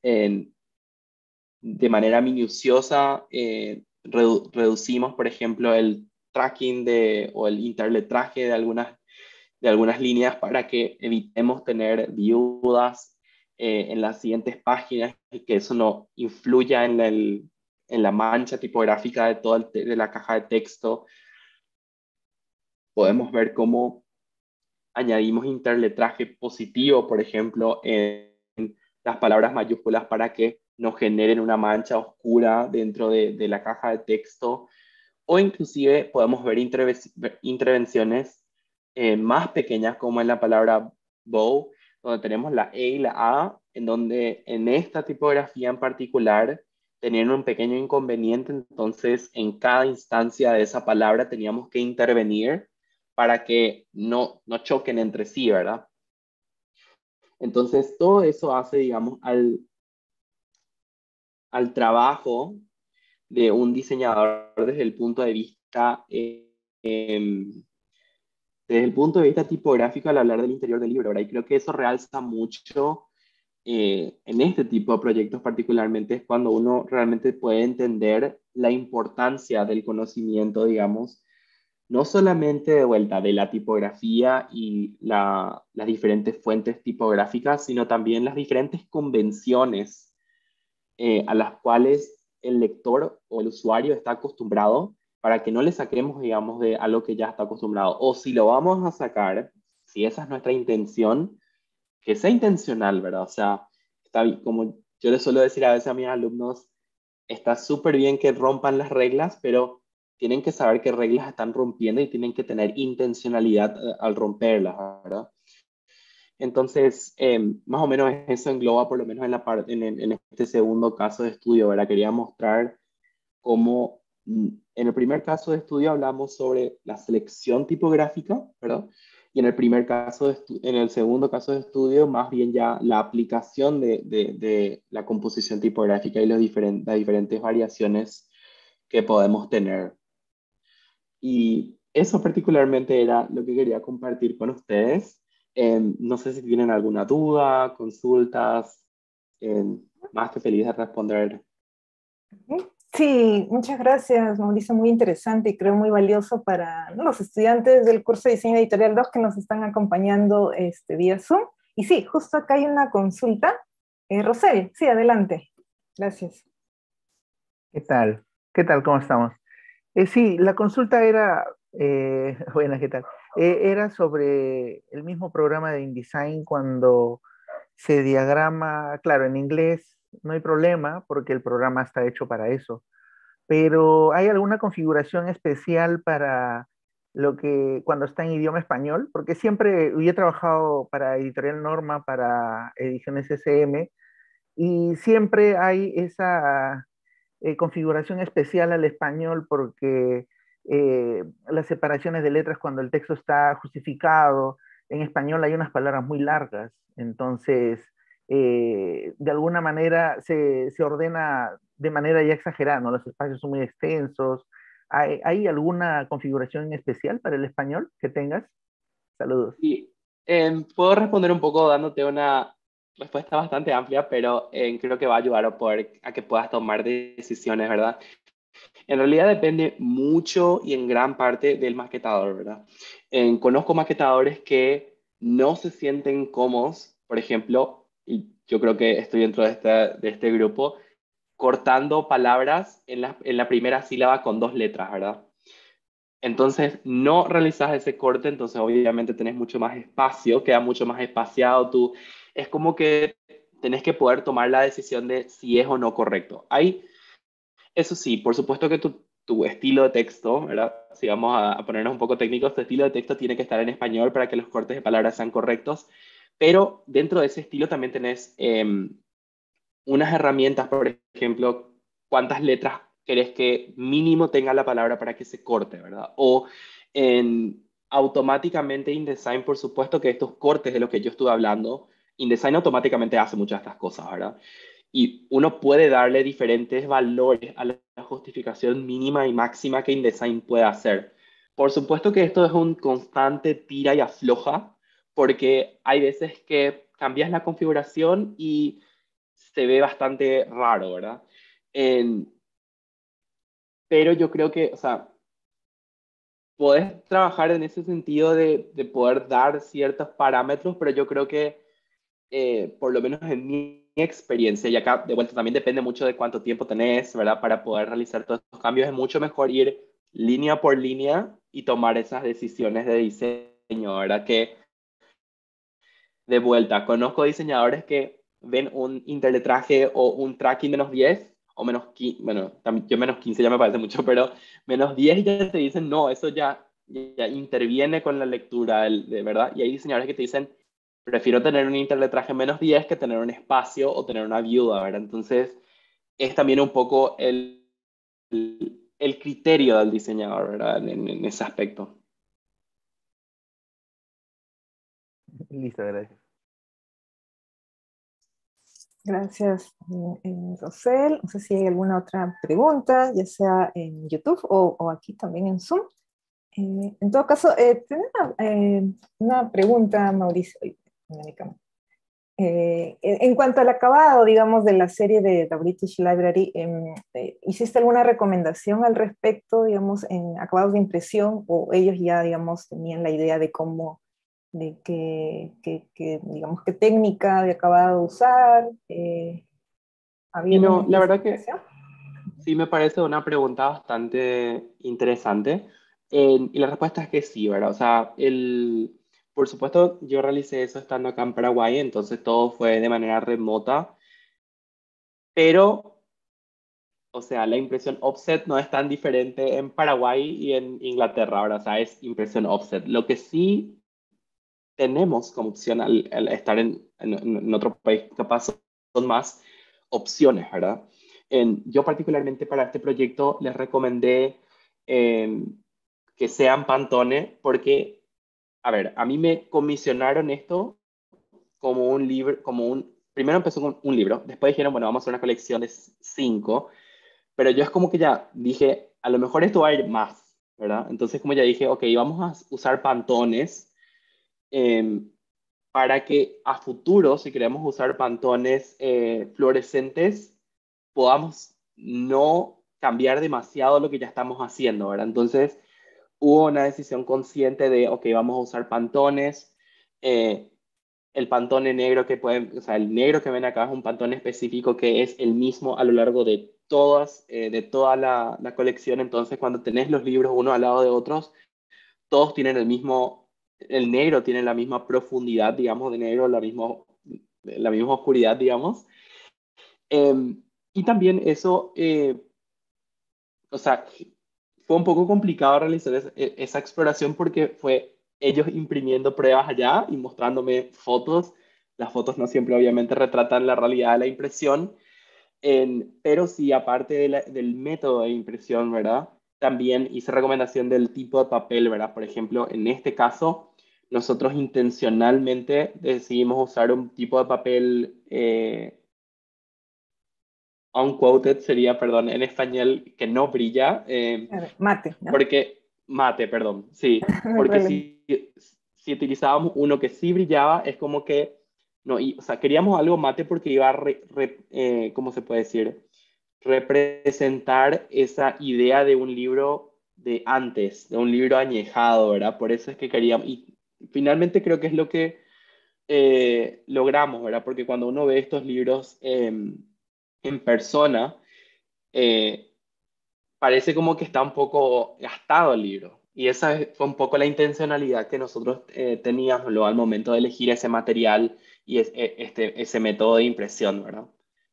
De manera minuciosa, reducimos, por ejemplo, el tracking o el interletraje de algunas líneas para que evitemos tener viudas en las siguientes páginas y que eso no influya en la mancha tipográfica de de la caja de texto. Podemos ver cómo añadimos interletraje positivo, por ejemplo, en las palabras mayúsculas para que nos generen una mancha oscura dentro de la caja de texto, o inclusive podemos ver intervenciones más pequeñas como en la palabra bow, donde tenemos la E y la A, en donde en esta tipografía en particular tenían un pequeño inconveniente, entonces en cada instancia de esa palabra teníamos que intervenir para que no choquen entre sí, ¿verdad? Entonces todo eso hace, digamos, al trabajo de un diseñador desde el punto de vista desde el punto de vista tipográfico al hablar del interior del libro, ¿verdad? Y creo que eso realza mucho en este tipo de proyectos particularmente es cuando uno realmente puede entender la importancia del conocimiento, digamos, no solamente de vuelta de la tipografía y las diferentes fuentes tipográficas, sino también las diferentes convenciones a las cuales el lector o el usuario está acostumbrado para que no le saquemos, digamos, de algo que ya está acostumbrado. O si lo vamos a sacar, si esa es nuestra intención, que sea intencional, ¿verdad? O sea, está bien, como yo le suelo decir a veces a mis alumnos, está súper bien que rompan las reglas, pero tienen que saber qué reglas están rompiendo y tienen que tener intencionalidad al romperlas, ¿verdad? Entonces, más o menos eso engloba, por lo menos en, en este segundo caso de estudio, ¿verdad? Quería mostrar cómo en el primer caso de estudio hablamos sobre la selección tipográfica, ¿verdad? Y en el primer caso en el segundo caso de estudio, más bien ya la aplicación de la composición tipográfica y las diferentes variaciones que podemos tener. Y eso particularmente era lo que quería compartir con ustedes. No sé si tienen alguna duda, consultas, más que feliz de responder. Sí, muchas gracias, Mauricio, muy interesante y creo muy valioso para, ¿no?, los estudiantes del curso de Diseño Editorial 2 que nos están acompañando vía Zoom. Y sí, justo acá hay una consulta. Rosel, sí, adelante. Gracias. ¿Qué tal? ¿Qué tal? ¿Cómo estamos? Sí, la consulta era, buenas, ¿qué tal? Era sobre el mismo programa de InDesign cuando se diagrama, claro, en inglés no hay problema porque el programa está hecho para eso, pero ¿hay alguna configuración especial para lo que cuando está en idioma español? Porque siempre yo he trabajado para Editorial Norma, para Ediciones SM, y siempre hay esa configuración especial al español porque las separaciones de letras cuando el texto está justificado, en español hay unas palabras muy largas, entonces de alguna manera se ordena de manera ya exagerada, ¿no? Los espacios son muy extensos. ¿Hay alguna configuración especial para el español que tengas? Saludos. Y puedo responder un poco dándote una respuesta bastante amplia, pero creo que va a ayudar a que puedas tomar decisiones, ¿verdad? En realidad depende mucho y en gran parte del maquetador, ¿verdad? Conozco maquetadores que no se sienten cómodos, por ejemplo, y yo creo que estoy dentro de este grupo, cortando palabras en la primera sílaba con dos letras, ¿verdad? Entonces, no realizas ese corte, entonces obviamente tenés mucho más espacio, queda mucho más espaciado. Es como que tenés que poder tomar la decisión de si es o no correcto. Eso sí, por supuesto que tu estilo de texto, ¿verdad? Si vamos a ponernos un poco técnicos, tu estilo de texto tiene que estar en español para que los cortes de palabras sean correctos, pero dentro de ese estilo también tenés unas herramientas, por ejemplo, cuántas letras querés que mínimo tenga la palabra para que se corte, ¿verdad? O automáticamente InDesign, por supuesto que estos cortes de los que yo estuve hablando, InDesign automáticamente hace muchas de estas cosas, ¿verdad? Y uno puede darle diferentes valores a la justificación mínima y máxima que InDesign puede hacer. Por supuesto que esto es un constante tira y afloja, porque hay veces que cambias la configuración y se ve bastante raro, ¿verdad? En- pero yo creo que, o sea, podés trabajar en ese sentido de poder dar ciertos parámetros, pero yo creo que, por lo menos en mi experiencia, y acá de vuelta también depende mucho de cuánto tiempo tenés, ¿verdad? Para poder realizar todos estos cambios, es mucho mejor ir línea por línea y tomar esas decisiones de diseño, ¿verdad? Que de vuelta, conozco diseñadores que ven un interletraje o un tracking -10 o -15, bueno, yo -15 ya me parece mucho, pero -10 y ya te dicen, no, eso ya interviene con la lectura, de verdad. Y hay diseñadores que te dicen, prefiero tener un interletraje -10 que tener un espacio o tener una viuda, ¿verdad? Entonces, es también un poco el criterio del diseñador, ¿verdad? En ese aspecto. Listo, gracias. Gracias, Rosel. No sé si hay alguna otra pregunta, ya sea en YouTube o aquí también en Zoom. En todo caso, tengo una pregunta, Mauricio. Ay, mira mi cámara. En cuanto al acabado, digamos, de la serie de The British Library, ¿hiciste alguna recomendación al respecto, digamos, en acabados de impresión, o ellos ya, digamos, tenían la idea de cómo, de digamos, qué técnica de acabado usar? ¿Había Y alguna no, la verdad que especificación? sí me parece una pregunta bastante interesante. Y la respuesta es que sí, ¿verdad? O sea, por supuesto, yo realicé eso estando acá en Paraguay, entonces todo fue de manera remota, pero, o sea, la impresión offset no es tan diferente en Paraguay y en Inglaterra, ¿verdad? O sea, es impresión offset. Lo que sí tenemos como opción al estar en otro país, capaz son más opciones, ¿verdad? Yo particularmente para este proyecto les recomendé eh, que sean Pantone porque, a ver, a mí me comisionaron esto como un libro, primero empezó con un libro, después dijeron, bueno, vamos a hacer una colección de 5, pero yo es como que ya dije, a lo mejor esto va a ir más, ¿verdad? Entonces como ya dije, ok, vamos a usar Pantones eh, para que a futuro, si queremos usar pantones fluorescentes, podamos no cambiar demasiado lo que ya estamos haciendo, ¿verdad? Entonces, hubo una decisión consciente de, ok, vamos a usar pantones. eh, el pantone negro que pueden, o sea, el negro que ven acá es un pantone específico que es el mismo a lo largo de toda la colección. Entonces, cuando tenés los libros uno al lado de otros, todos tienen el negro tiene la misma profundidad, digamos, de negro, la misma oscuridad, digamos. Eh, y también eso, o sea, fue un poco complicado realizar esa exploración porque fue ellos imprimiendo pruebas allá y mostrándome fotos. Las fotos no siempre obviamente retratan la realidad de la impresión, pero sí, aparte del método de impresión, ¿verdad? También hice recomendación del tipo de papel, ¿verdad? Por ejemplo, en este caso, nosotros intencionalmente decidimos usar un tipo de papel uncoated, sería, perdón, en español, que no brilla, Claro, mate, ¿no? porque, mate, perdón, sí, No hay porque problema. si utilizábamos uno que sí brillaba, es como que, no, o sea, queríamos algo mate porque iba a, ¿cómo se puede decir? Representar esa idea de un libro de antes, de un libro añejado, ¿verdad? Por eso es que queríamos, y finalmente creo que es lo que logramos, ¿verdad? Porque cuando uno ve estos libros en persona, eh, parece como que está un poco gastado el libro. Y esa fue un poco la intencionalidad que nosotros teníamos luego al momento de elegir ese material y ese método de impresión, ¿verdad?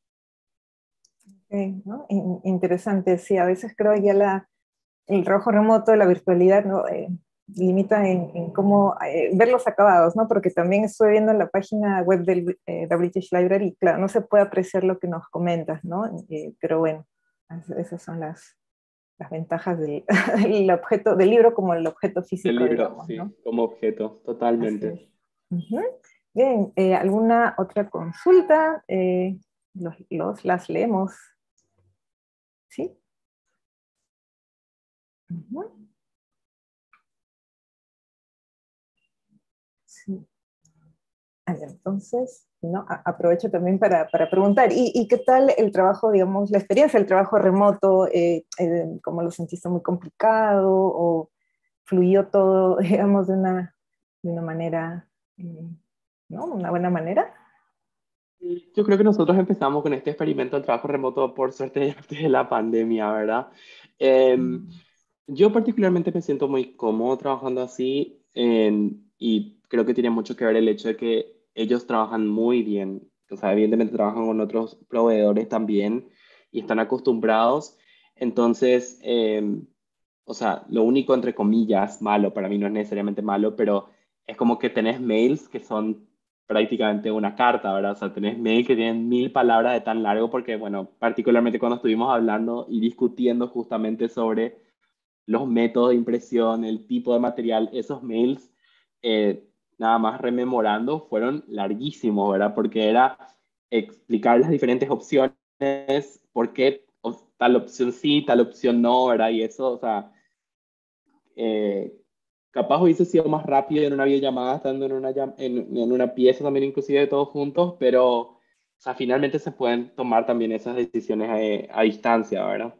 Ok, ¿no? Interesante, sí, a veces creo ya el trabajo remoto, la virtualidad, ¿no? Limita en cómo ver los acabados, ¿no? Porque también estoy viendo en la página web del The British Library, y claro, no se puede apreciar lo que nos comentas, ¿no? Pero bueno, esas son las ventajas del objeto, del libro como el objeto El físico, libro, digamos, ¿no? sí, como objeto, Así totalmente. es. Ujú. Bien, ¿alguna otra consulta? Las leemos, ¿sí? Ujú. Sí. A ver, entonces, ¿no? Aprovecho también para preguntar, ¿y qué tal el trabajo, digamos, la experiencia del trabajo remoto? ¿Cómo lo sentiste muy complicado o fluyó todo, digamos, de una manera, ¿no? Una buena manera? Y yo creo que nosotros empezamos con este experimento del trabajo remoto por suerte antes de la pandemia, ¿verdad? Eh, Mm. yo particularmente me siento muy cómodo trabajando así y creo que tiene mucho que ver el hecho de que ellos trabajan muy bien. O sea, evidentemente trabajan con otros proveedores también y están acostumbrados. Entonces, o sea, lo único entre comillas malo, para mí no es necesariamente malo, pero es como que tenés mails que son prácticamente una carta, ¿verdad? O sea, tenés mail que tienen 1000 palabras de tan largo porque, bueno, particularmente cuando estuvimos hablando y discutiendo justamente sobre los métodos de impresión, el tipo de material, esos mails, nada más rememorando, fueron larguísimos, ¿verdad? Porque era explicar las diferentes opciones, por qué tal opción sí, tal opción no, ¿verdad? Y eso, o sea, capaz hubiese sido más rápido en una videollamada, estando en una pieza también, inclusive de todos juntos, pero o sea, finalmente se pueden tomar también esas decisiones a distancia, ¿verdad?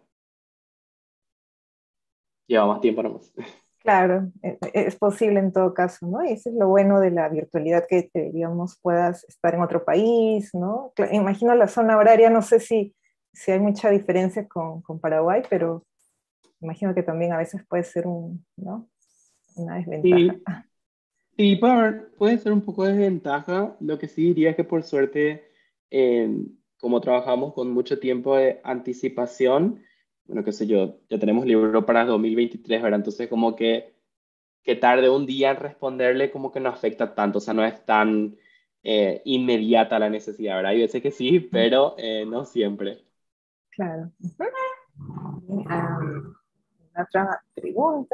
Lleva más tiempo nomás. Claro, es posible en todo caso, ¿no? Y eso es lo bueno de la virtualidad, que, digamos, puedas estar en otro país, ¿no? Imagino la zona horaria, no sé si hay mucha diferencia con Paraguay, pero imagino que también a veces puede ser ¿no? Una desventaja. Sí, sí, puede ser un poco de desventaja. Lo que sí diría es que por suerte, como trabajamos con mucho tiempo de anticipación, bueno, qué sé yo, ya tenemos libro para 2023, ¿verdad? Entonces como que tarde un día en responderle como que no afecta tanto, o sea, no es tan inmediata la necesidad, ¿verdad? Hay veces que sí, pero no siempre. Claro. Ujú. Otra pregunta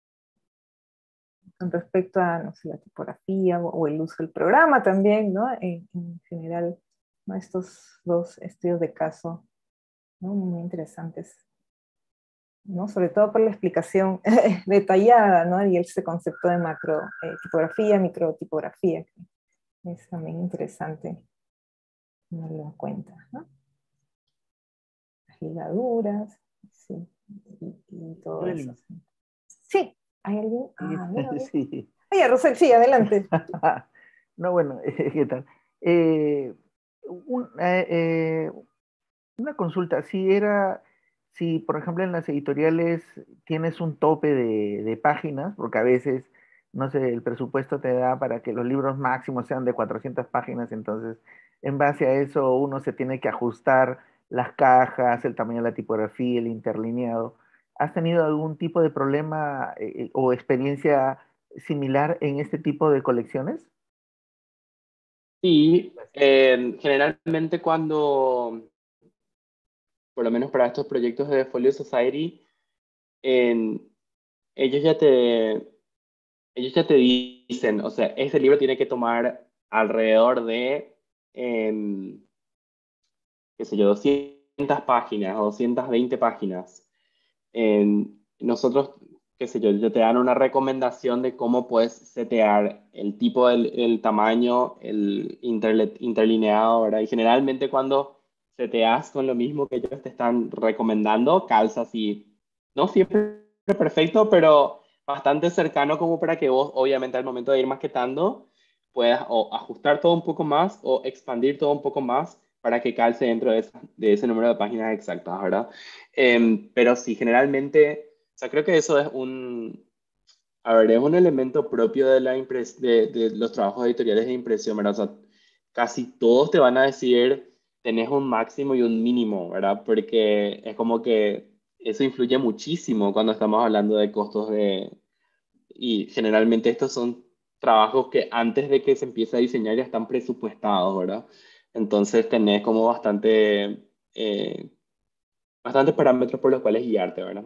con respecto a, no sé, la tipografía o el uso del programa también, ¿no? En general, ¿no? Estos dos estudios de caso, ¿no? Muy interesantes, ¿no? Sobre todo por la explicación detallada, ¿no? Y ese concepto de macro tipografía, micro tipografía, que es también interesante tenerlo en cuenta, ¿no? Las ligaduras, sí, y todo eso. Evelyn. Sí, sí, ¿hay alguien? Sí, Mira, mira. sí. Ay, Rosel, sí, adelante. No, bueno, ¿qué tal? Eh, un- eh, eh, una consulta, si por ejemplo en las editoriales tienes un tope de páginas, porque a veces, no sé, el presupuesto te da para que los libros máximos sean de 400 páginas, entonces en base a eso uno se tiene que ajustar las cajas, el tamaño de la tipografía, el interlineado. ¿Has tenido algún tipo de problema o experiencia similar en este tipo de colecciones? Sí, generalmente cuando, por lo menos para estos proyectos de Folio Society, en- ellos ya te, ellos ya te dicen, o sea, este libro tiene que tomar alrededor de, em, qué sé yo, 200 páginas o 220 páginas. Nosotros, qué sé yo, ya te dan una recomendación de cómo puedes setear el tipo, el tamaño, el interlineado, ¿verdad? Y generalmente cuando seteas con lo mismo que ellos te están recomendando, calza así, no siempre perfecto, pero bastante cercano como para que vos, obviamente, al momento de ir maquetando, puedas o ajustar todo un poco más o expandir todo un poco más para que calce dentro de ese número de páginas exactas, ¿verdad? Pero sí, generalmente, o sea, creo que eso es a ver, es un elemento propio de de los trabajos editoriales de impresión, ¿verdad? O sea, casi todos te van a decir, tenés un máximo y un mínimo, ¿verdad? Porque es como que eso influye muchísimo cuando estamos hablando de costos y generalmente estos son trabajos que antes de que se empiece a diseñar ya están presupuestados, ¿verdad? Entonces tenés como bastantes parámetros por los cuales guiarte, ¿verdad?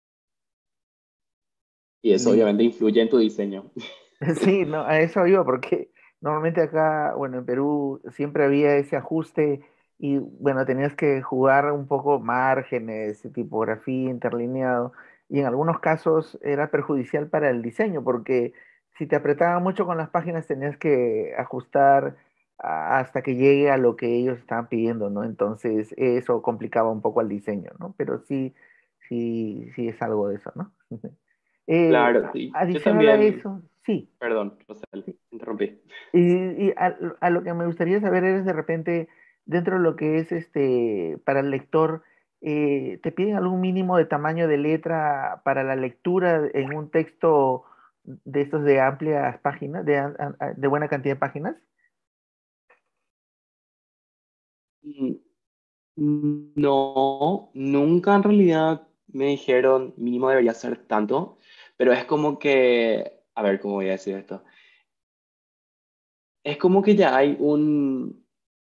Y eso obviamente Listo. influye en tu diseño. Sí, no, a eso iba, porque normalmente acá, bueno, en Perú siempre había ese ajuste y, bueno, tenías que jugar un poco márgenes, tipografía, interlineado, y en algunos casos era perjudicial para el diseño, porque si te apretaba mucho con las páginas tenías que ajustar hasta que llegue a lo que ellos estaban pidiendo, ¿no? Entonces eso complicaba un poco el diseño, ¿no? Pero sí, sí, sí es algo de eso, ¿no? Claro, sí. Yo Adicional a también, eso, sí. perdón, Rosel, interrumpí. Y a lo que me gustaría saber es de repente, dentro de lo que es para el lector, ¿te piden algún mínimo de tamaño de letra para la lectura en un texto de estos de amplias páginas, de buena cantidad de páginas? No, nunca en realidad me dijeron mínimo debería ser tanto, pero es como que, a ver, ¿cómo voy a decir esto? Es como que ya hay un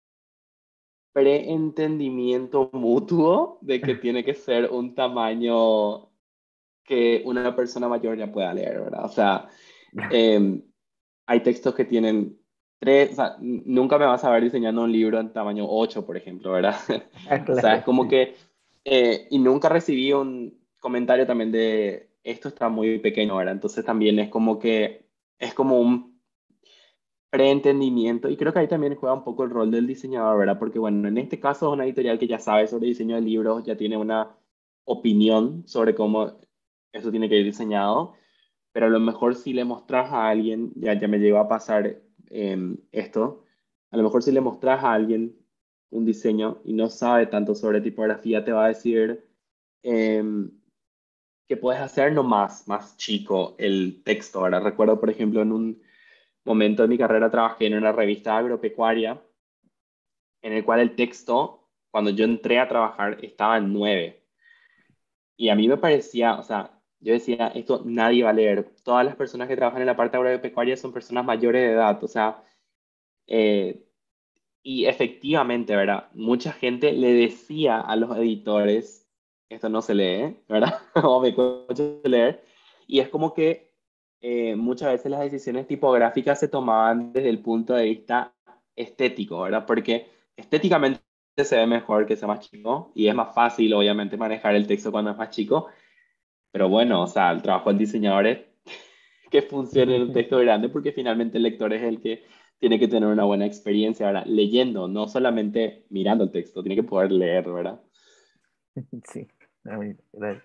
preentendimiento mutuo de que tiene que ser un tamaño que una persona mayor ya pueda leer, ¿verdad? O sea, eh, hay textos que tienen tres, o sea, nunca me vas a ver diseñando un libro en tamaño 8, por ejemplo, ¿verdad? Ah, O sea, es claro, como sí. que, y nunca recibí un comentario también esto está muy pequeño ahora. Entonces también es como que es como un preentendimiento y creo que ahí también juega un poco el rol del diseñador, ¿verdad? Porque bueno, en este caso es una editorial que ya sabe sobre diseño de libros, ya tiene una opinión sobre cómo eso tiene que ir diseñado, pero a lo mejor si le mostras a alguien, ya me llegó a pasar esto, a lo mejor si le mostras a alguien un diseño y no sabe tanto sobre tipografía, te va a decir em, que puedes hacer nomás más chico el texto. Ahora recuerdo, por ejemplo, en un momento de mi carrera trabajé en una revista agropecuaria en el cual el texto, cuando yo entré a trabajar, estaba en 9. Y a mí me parecía, o sea, yo decía, esto nadie va a leer. Todas las personas que trabajan en la parte agropecuaria son personas mayores de edad, o sea, eh, y efectivamente, ¿verdad? Mucha gente le decía a los editores, esto no se lee, ¿verdad? O me cuesta leer. Y es como que muchas veces las decisiones tipográficas se tomaban desde el punto de vista estético, ¿verdad? Porque estéticamente se ve mejor que sea más chico y es más fácil, obviamente, manejar el texto cuando es más chico. Pero bueno, o sea, el trabajo del diseñador es que funcione en un texto grande porque finalmente el lector es el que tiene que tener una buena experiencia, ¿verdad? Leyendo, no solamente mirando el texto, tiene que poder leer, ¿verdad? Sí, a mí, claro.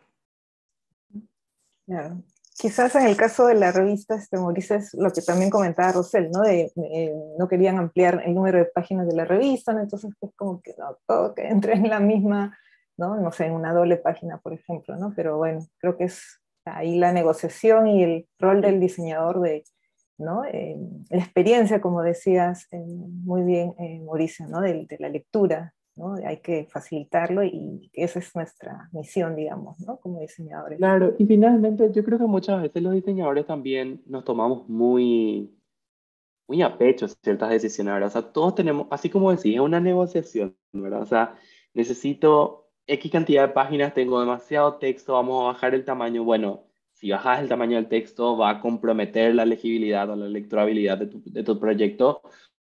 Claro. Quizás en el caso de la revista, Mauricio, es lo que también comentaba Rosel, ¿no? No querían ampliar el número de páginas de la revista, ¿no? Entonces es como que no, todo que entre en la misma, ¿no? No sé, en una doble página, por ejemplo, ¿no? Pero bueno, creo que es ahí la negociación y el rol del diseñador de, ¿no? La experiencia, como decías muy bien, Mauricio, ¿no? De la lectura, ¿no? Hay que facilitarlo y esa es nuestra misión, digamos, ¿no? Como diseñadores. Claro, y finalmente yo creo que muchas veces los diseñadores también nos tomamos muy a pecho ciertas decisiones, ¿verdad? O sea, todos tenemos, así como decís, es una negociación, ¿verdad? O sea, necesito X cantidad de páginas, tengo demasiado texto, vamos a bajar el tamaño. Bueno, si bajas el tamaño del texto, va a comprometer la legibilidad o la lectorabilidad de tu proyecto.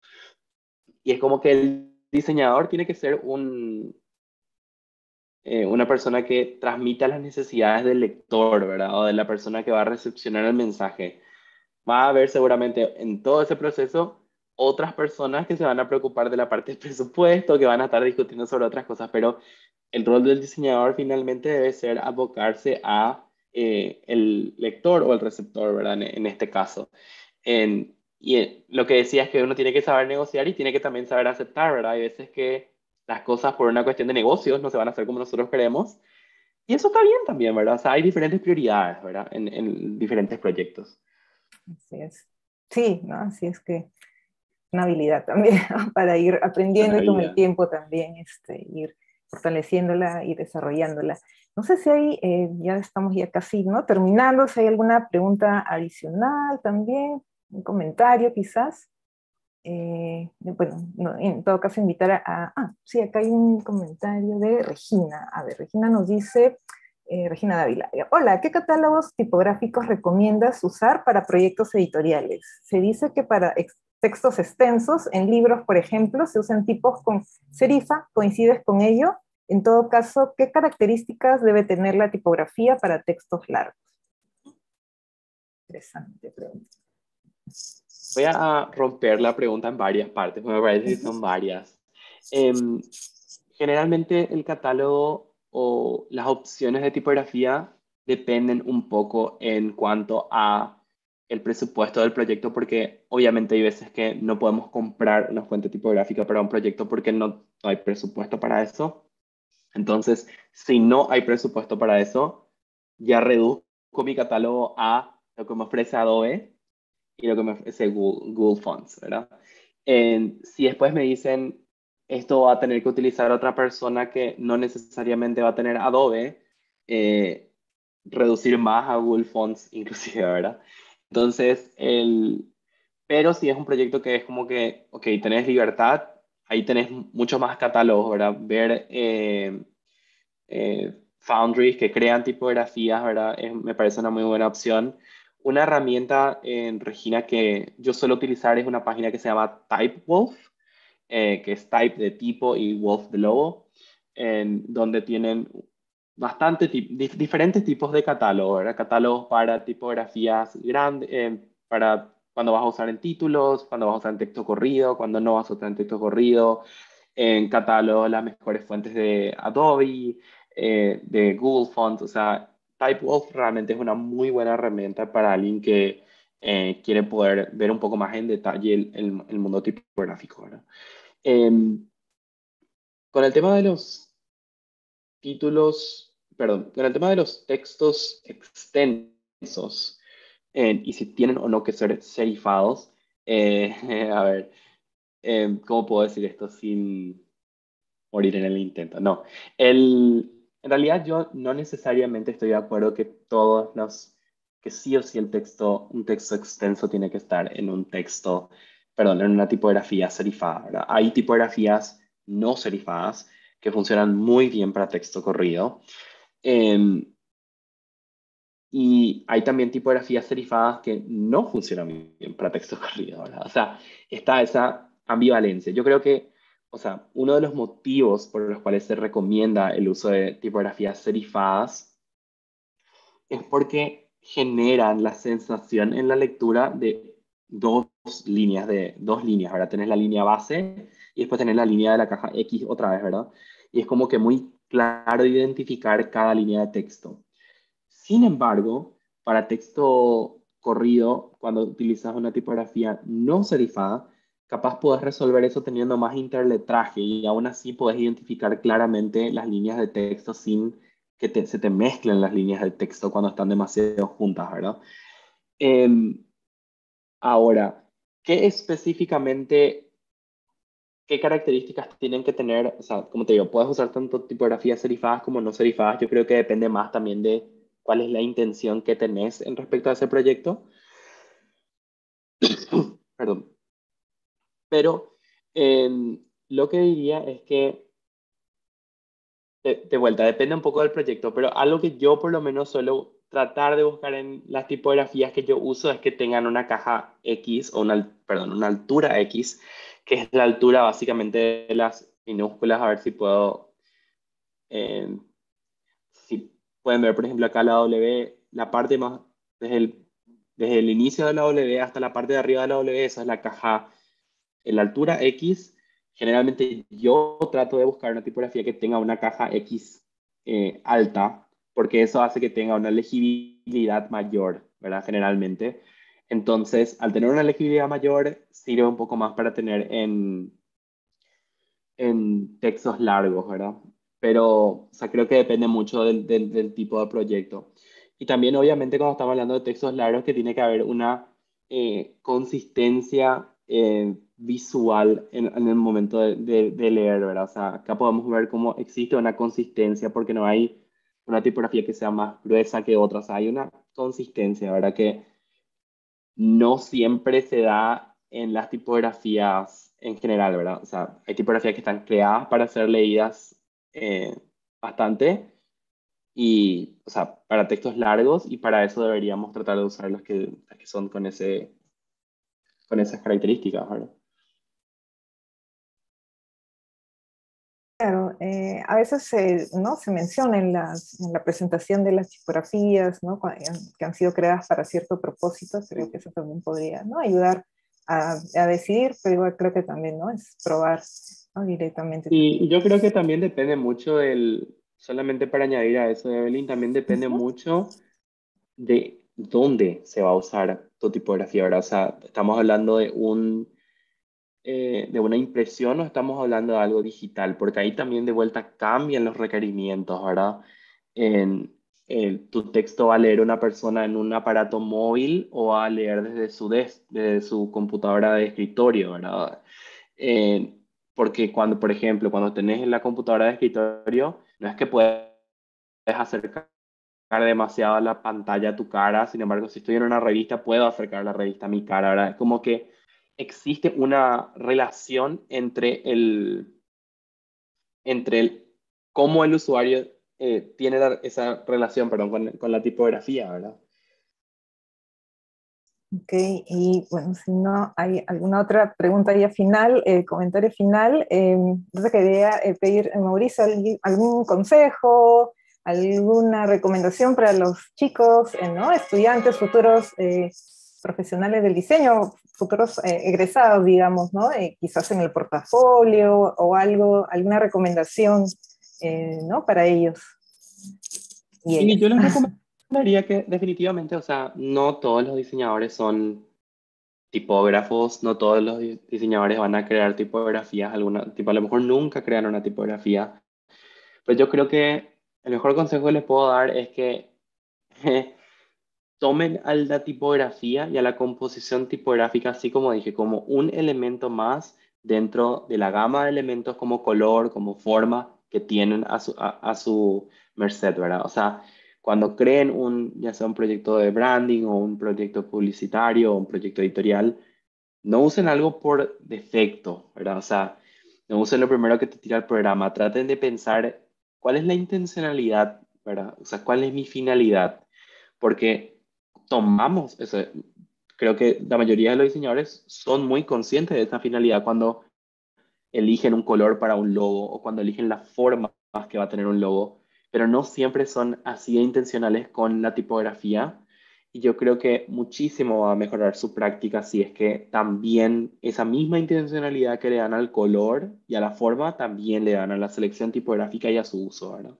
Y es como que el diseñador tiene que ser una persona que transmita las necesidades del lector, ¿verdad? O de la persona que va a recepcionar el mensaje. Va a haber seguramente en todo ese proceso otras personas que se van a preocupar de la parte del presupuesto, que van a estar discutiendo sobre otras cosas, pero el rol del diseñador finalmente debe ser abocarse a el lector o el receptor, ¿verdad? En este caso. Lo que decía es que uno tiene que saber negociar y tiene que también saber aceptar, ¿verdad? Hay veces que las cosas por una cuestión de negocios no se van a hacer como nosotros queremos. Y eso está bien también, ¿verdad? O sea, hay diferentes prioridades, ¿verdad? En diferentes proyectos. Así es. Sí, ¿no? Así es que una habilidad también, ¿no? Para ir Una aprendiendo y con el habilidad. tiempo también ir fortaleciéndola y desarrollándola. No sé si hay, ya estamos ya casi, ¿no? Terminando, si hay alguna pregunta adicional también, un comentario quizás. Bueno, no, en todo caso invitar sí, acá hay un comentario de Regina. A ver, Regina nos dice, Regina Dávila, hola, ¿qué catálogos tipográficos recomiendas usar para proyectos editoriales? Se dice que para textos extensos, en libros, por ejemplo, se usan tipos con serifa, ¿coincides con ello? En todo caso, ¿qué características debe tener la tipografía para textos largos? Interesante pregunta. Voy a romper la pregunta en varias partes, me parece que son varias. Em, Generalmente el catálogo o las opciones de tipografía dependen un poco en cuanto a el presupuesto del proyecto, porque obviamente hay veces que no podemos comprar una fuente tipográfica para un proyecto porque no hay presupuesto para eso. Entonces, si no hay presupuesto para eso, ya reduzco mi catálogo a lo que me ofrece Adobe y lo que me ofrece Google Fonts, ¿verdad? Si después me dicen, esto va a tener que utilizar otra persona que no necesariamente va a tener Adobe, eh, reducir más a Google Fonts inclusive, ¿verdad? Entonces, pero si es un proyecto que es como que, ok, tenés libertad, ahí tenés muchos más catálogos, ¿verdad? Ver foundries que crean tipografías, ¿verdad? Me parece una muy buena opción. Una herramienta en Regina que yo suelo utilizar es una página que se llama Typewolf, que es type de tipo y wolf de lobo, en donde tienen diferentes tipos de catálogos, ¿verdad? Catálogos para tipografías grandes, para cuando vas a usar en títulos, cuando vas a usar en texto corrido, cuando no vas a usar en texto corrido, en catálogo las mejores fuentes de Adobe, de Google Fonts, o sea, Typewolf realmente es una muy buena herramienta para alguien que quiere poder ver un poco más en detalle el mundo tipográfico, ¿verdad? Em, con el tema de los perdón, con el tema de los textos extensos y si tienen o no que ser serifados, a ver, ¿cómo puedo decir esto sin morir en el intento? No, en realidad yo no necesariamente estoy de acuerdo que sí o sí un texto extenso tiene que estar en un texto, perdón, en una tipografía serifada, ¿verdad? Hay tipografías no serifadas que funcionan muy bien para texto corrido. Eh, y hay también tipografías serifadas que no funcionan muy bien para texto corrido, ¿verdad? O sea, está esa ambivalencia. Yo creo que, o sea, uno de los motivos por los cuales se recomienda el uso de tipografías serifadas es porque generan la sensación en la lectura de dos líneas, ¿verdad? Tenés la línea base y después tenés la línea de la caja X otra vez, ¿verdad? Y es como que muy claro identificar cada línea de texto. Sin embargo, para texto corrido, cuando utilizas una tipografía no serifada, capaz puedes resolver eso teniendo más interletraje y aún así puedes identificar claramente las líneas de texto sin que se te mezclen las líneas de texto cuando están demasiado juntas, ¿verdad? Em, Ahora, ¿qué específicamente, qué características tienen que tener? O sea, como te digo, puedes usar tanto tipografías serifadas como no serifadas. Yo creo que depende más también de cuál es la intención que tenés en respecto a ese proyecto. Perdón. Pero lo que diría es que, de vuelta, depende un poco del proyecto, pero algo que yo por lo menos suelo tratar de buscar en las tipografías que yo uso es que tengan una caja X, o perdón, una altura X, que es la altura básicamente de las minúsculas. A ver si puedo, eh, si pueden ver, por ejemplo, acá la W, la parte más, desde el inicio de la W hasta la parte de arriba de la W, esa es la caja en la altura X. Generalmente yo trato de buscar una tipografía que tenga una caja X alta, porque eso hace que tenga una legibilidad mayor, ¿verdad? Generalmente. Entonces, al tener una legibilidad mayor, sirve un poco más para tener en textos largos, ¿verdad? Pero, o sea, creo que depende mucho del tipo de proyecto. Y también, obviamente, cuando estamos hablando de textos largos, que tiene que haber una consistencia visual en el momento de leer, ¿verdad? O sea, acá podemos ver cómo existe una consistencia porque no hay una tipografía que sea más gruesa que otra. O sea, hay una consistencia, ¿verdad? Que no siempre se da en las tipografías en general, ¿verdad? O sea, hay tipografías que están creadas para ser leídas bastante y, o sea, para textos largos y para eso deberíamos tratar de usar las que son con esas características, ¿verdad? Claro, a veces ¿no? se menciona en la presentación de las tipografías, ¿no? Que han sido creadas para cierto propósito. Creo que Sí. eso también podría, ¿no? ayudar a decidir, pero igual creo que también, ¿no? es probar, ¿no? directamente Y también. yo creo que también depende mucho solamente para añadir a eso, Evelyn, también depende Ujú. mucho de dónde se va a usar tu tipografía, ¿verdad? O sea, estamos hablando de una impresión o estamos hablando de algo digital, porque ahí también de vuelta cambian los requerimientos, ¿verdad? Tu texto va a leer una persona en un aparato móvil o va a leer desde su computadora de escritorio, ¿verdad? Eh, Porque cuando, por ejemplo, cuando tenés en la computadora de escritorio, no es que puedes acercar demasiado la pantalla a tu cara. Sin embargo, si estoy en una revista, puedo acercar la revista a mi cara, ¿verdad? Es como que existe una relación entre cómo el usuario tiene esa relación, perdón, con la tipografía, ¿verdad? Ok, y bueno, si no hay alguna otra pregunta ya final, comentario final, yo te quería pedir, Mauricio, algún consejo ¿Alguna recomendación para los chicos, ¿no? Estudiantes, futuros profesionales del diseño, futuros egresados, digamos, ¿no? Quizás en el portafolio o algo, alguna recomendación, ¿no? Para ellos y Y ellas. yo les recomendaría que definitivamente, o sea, no todos los diseñadores son tipógrafos, no todos los diseñadores van a crear tipografías, alguna, tipo, a lo mejor nunca crearon una tipografía, pero yo creo que el mejor consejo que les puedo dar es que tomen a la tipografía y a la composición tipográfica, así como dije, como un elemento más dentro de la gama de elementos como color, como forma que tienen a su merced, ¿verdad? O sea, cuando creen ya sea un proyecto de branding o un proyecto publicitario o un proyecto editorial, no usen algo por defecto, ¿verdad? O sea, no usen lo primero que te tira el programa. Traten de pensar cuál es la intencionalidad, ¿verdad? O sea, cuál es mi finalidad. Porque tomamos eso. Creo que la mayoría de los diseñadores son muy conscientes de esta finalidad cuando eligen un color para un logo o cuando eligen la forma que va a tener un logo, pero no siempre son así de intencionales con la tipografía. Y yo creo que muchísimo va a mejorar su práctica si es que también esa misma intencionalidad que le dan al color y a la forma, también le dan a la selección tipográfica y a su uso, ¿verdad?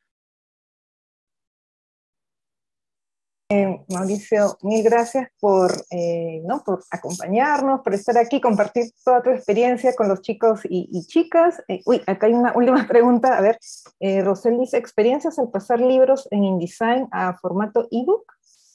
Mauricio, mil gracias ¿no? por acompañarnos, por estar aquí, compartir toda tu experiencia con los chicos y chicas. Uy, acá hay una última pregunta. A ver, Rosel dice, ¿experiencias al pasar libros en InDesign a formato ebook?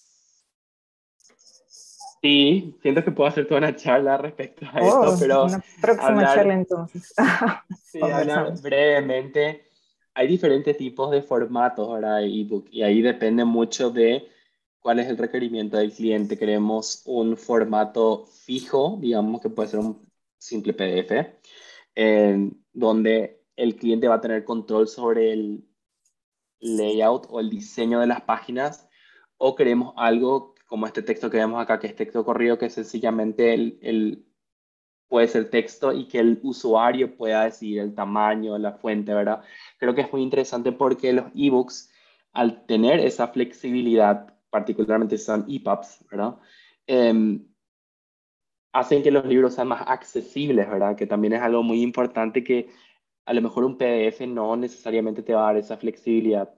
Sí, siento que puedo hacer toda una charla respecto a Oh, eso, pero una próxima charla hablar, entonces. sí, hablar Conversamos. brevemente, hay diferentes tipos de formatos, ¿verdad? De ebook, y ahí depende mucho de cuál es el requerimiento del cliente. Queremos un formato fijo, digamos que puede ser un simple PDF, donde el cliente va a tener control sobre el layout o el diseño de las páginas, o queremos algo como este texto que vemos acá, que es texto corrido, que es sencillamente puede ser texto y que el usuario pueda decidir el tamaño, la fuente, ¿verdad? Creo que es muy interesante porque los ebooks, al tener esa flexibilidad, particularmente si son EPUBs, ¿verdad? Em, hacen que los libros sean más accesibles, ¿verdad? Que también es algo muy importante que a lo mejor un PDF no necesariamente te va a dar esa flexibilidad.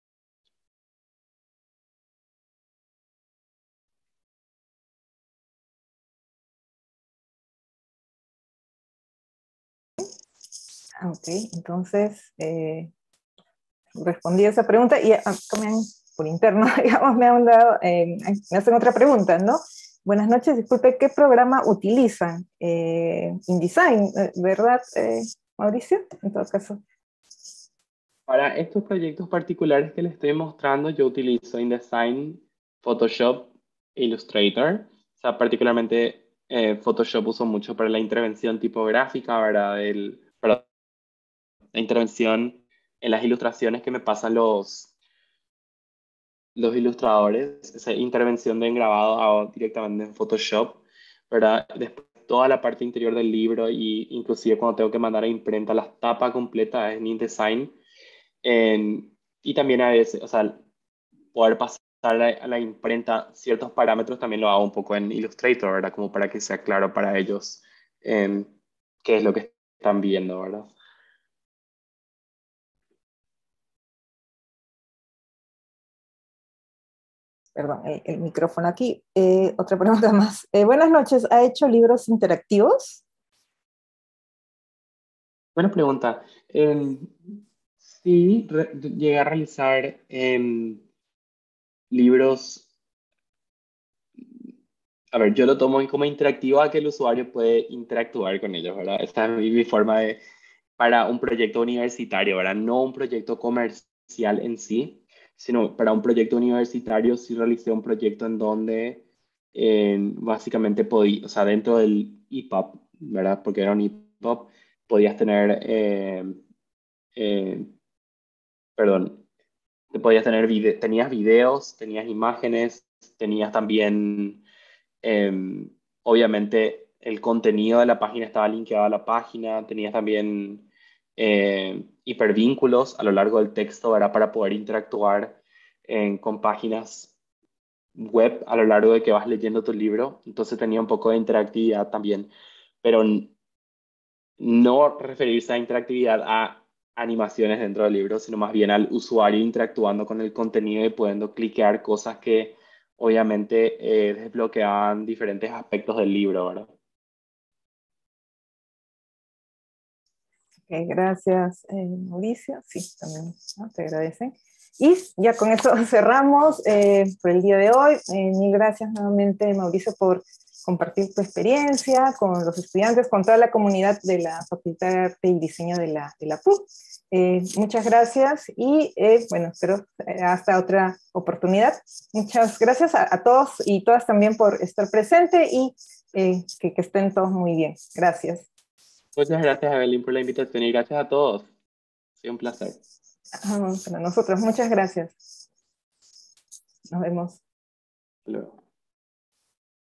Ok, entonces respondí a esa pregunta y por interno, digamos, me hacen otra pregunta, ¿no? Buenas noches, disculpe, ¿qué programa utilizan? InDesign, ¿verdad, Mauricio? En todo caso. Para estos proyectos particulares que les estoy mostrando, yo utilizo InDesign, Photoshop e Illustrator. O sea, particularmente Photoshop uso mucho para la intervención tipográfica, ¿verdad? Para la intervención en las ilustraciones que me pasan los ilustradores. Esa intervención de engrabado hago directamente en Photoshop, ¿verdad? Después toda la parte interior del libro y inclusive cuando tengo que mandar a imprenta las tapas completas en InDesign. Y también a veces, o sea, poder pasar a la imprenta ciertos parámetros también lo hago un poco en Illustrator, ¿verdad? Como para que sea claro para ellos eh, qué es lo que están viendo, ¿verdad? Perdón, el micrófono aquí. Otra pregunta más. Buenas noches, ¿ha hecho libros interactivos? Buena pregunta. Sí, llegué a realizar libros. A ver, yo lo tomo como interactivo a que el usuario puede interactuar con ellos, ¿verdad? Esta es mi forma para un proyecto universitario, ¿verdad? No un proyecto comercial en sí, sino para un proyecto universitario sí realicé un proyecto en donde básicamente podía, o sea, dentro del EPUB, ¿verdad? Porque era un EPUB, podías tener, eh, perdón, tenías videos, tenías imágenes, tenías también obviamente el contenido de la página estaba linkeado a la página, tenías también hipervínculos a lo largo del texto, ¿verdad? Para poder interactuar con páginas web a lo largo de que vas leyendo tu libro. Entonces tenía un poco de interactividad también, pero no referirse a interactividad a animaciones dentro del libro, sino más bien al usuario interactuando con el contenido y pudiendo cliquear cosas que obviamente desbloqueaban diferentes aspectos del libro, ¿verdad? Gracias, Mauricio. Sí, también, ¿no? Te agradecen. Y ya con eso cerramos por el día de hoy. Mil gracias nuevamente, Mauricio, por compartir tu experiencia con los estudiantes, con toda la comunidad de la Facultad de Arte y Diseño de la PUC. Muchas gracias y bueno, espero hasta otra oportunidad. Muchas gracias a todos y todas también por estar presente y que estén todos muy bien. Gracias. Muchas gracias, Evelyn, por la invitación y gracias a todos. Ha sido un placer. Para nosotros, muchas gracias. Nos vemos. Hasta luego.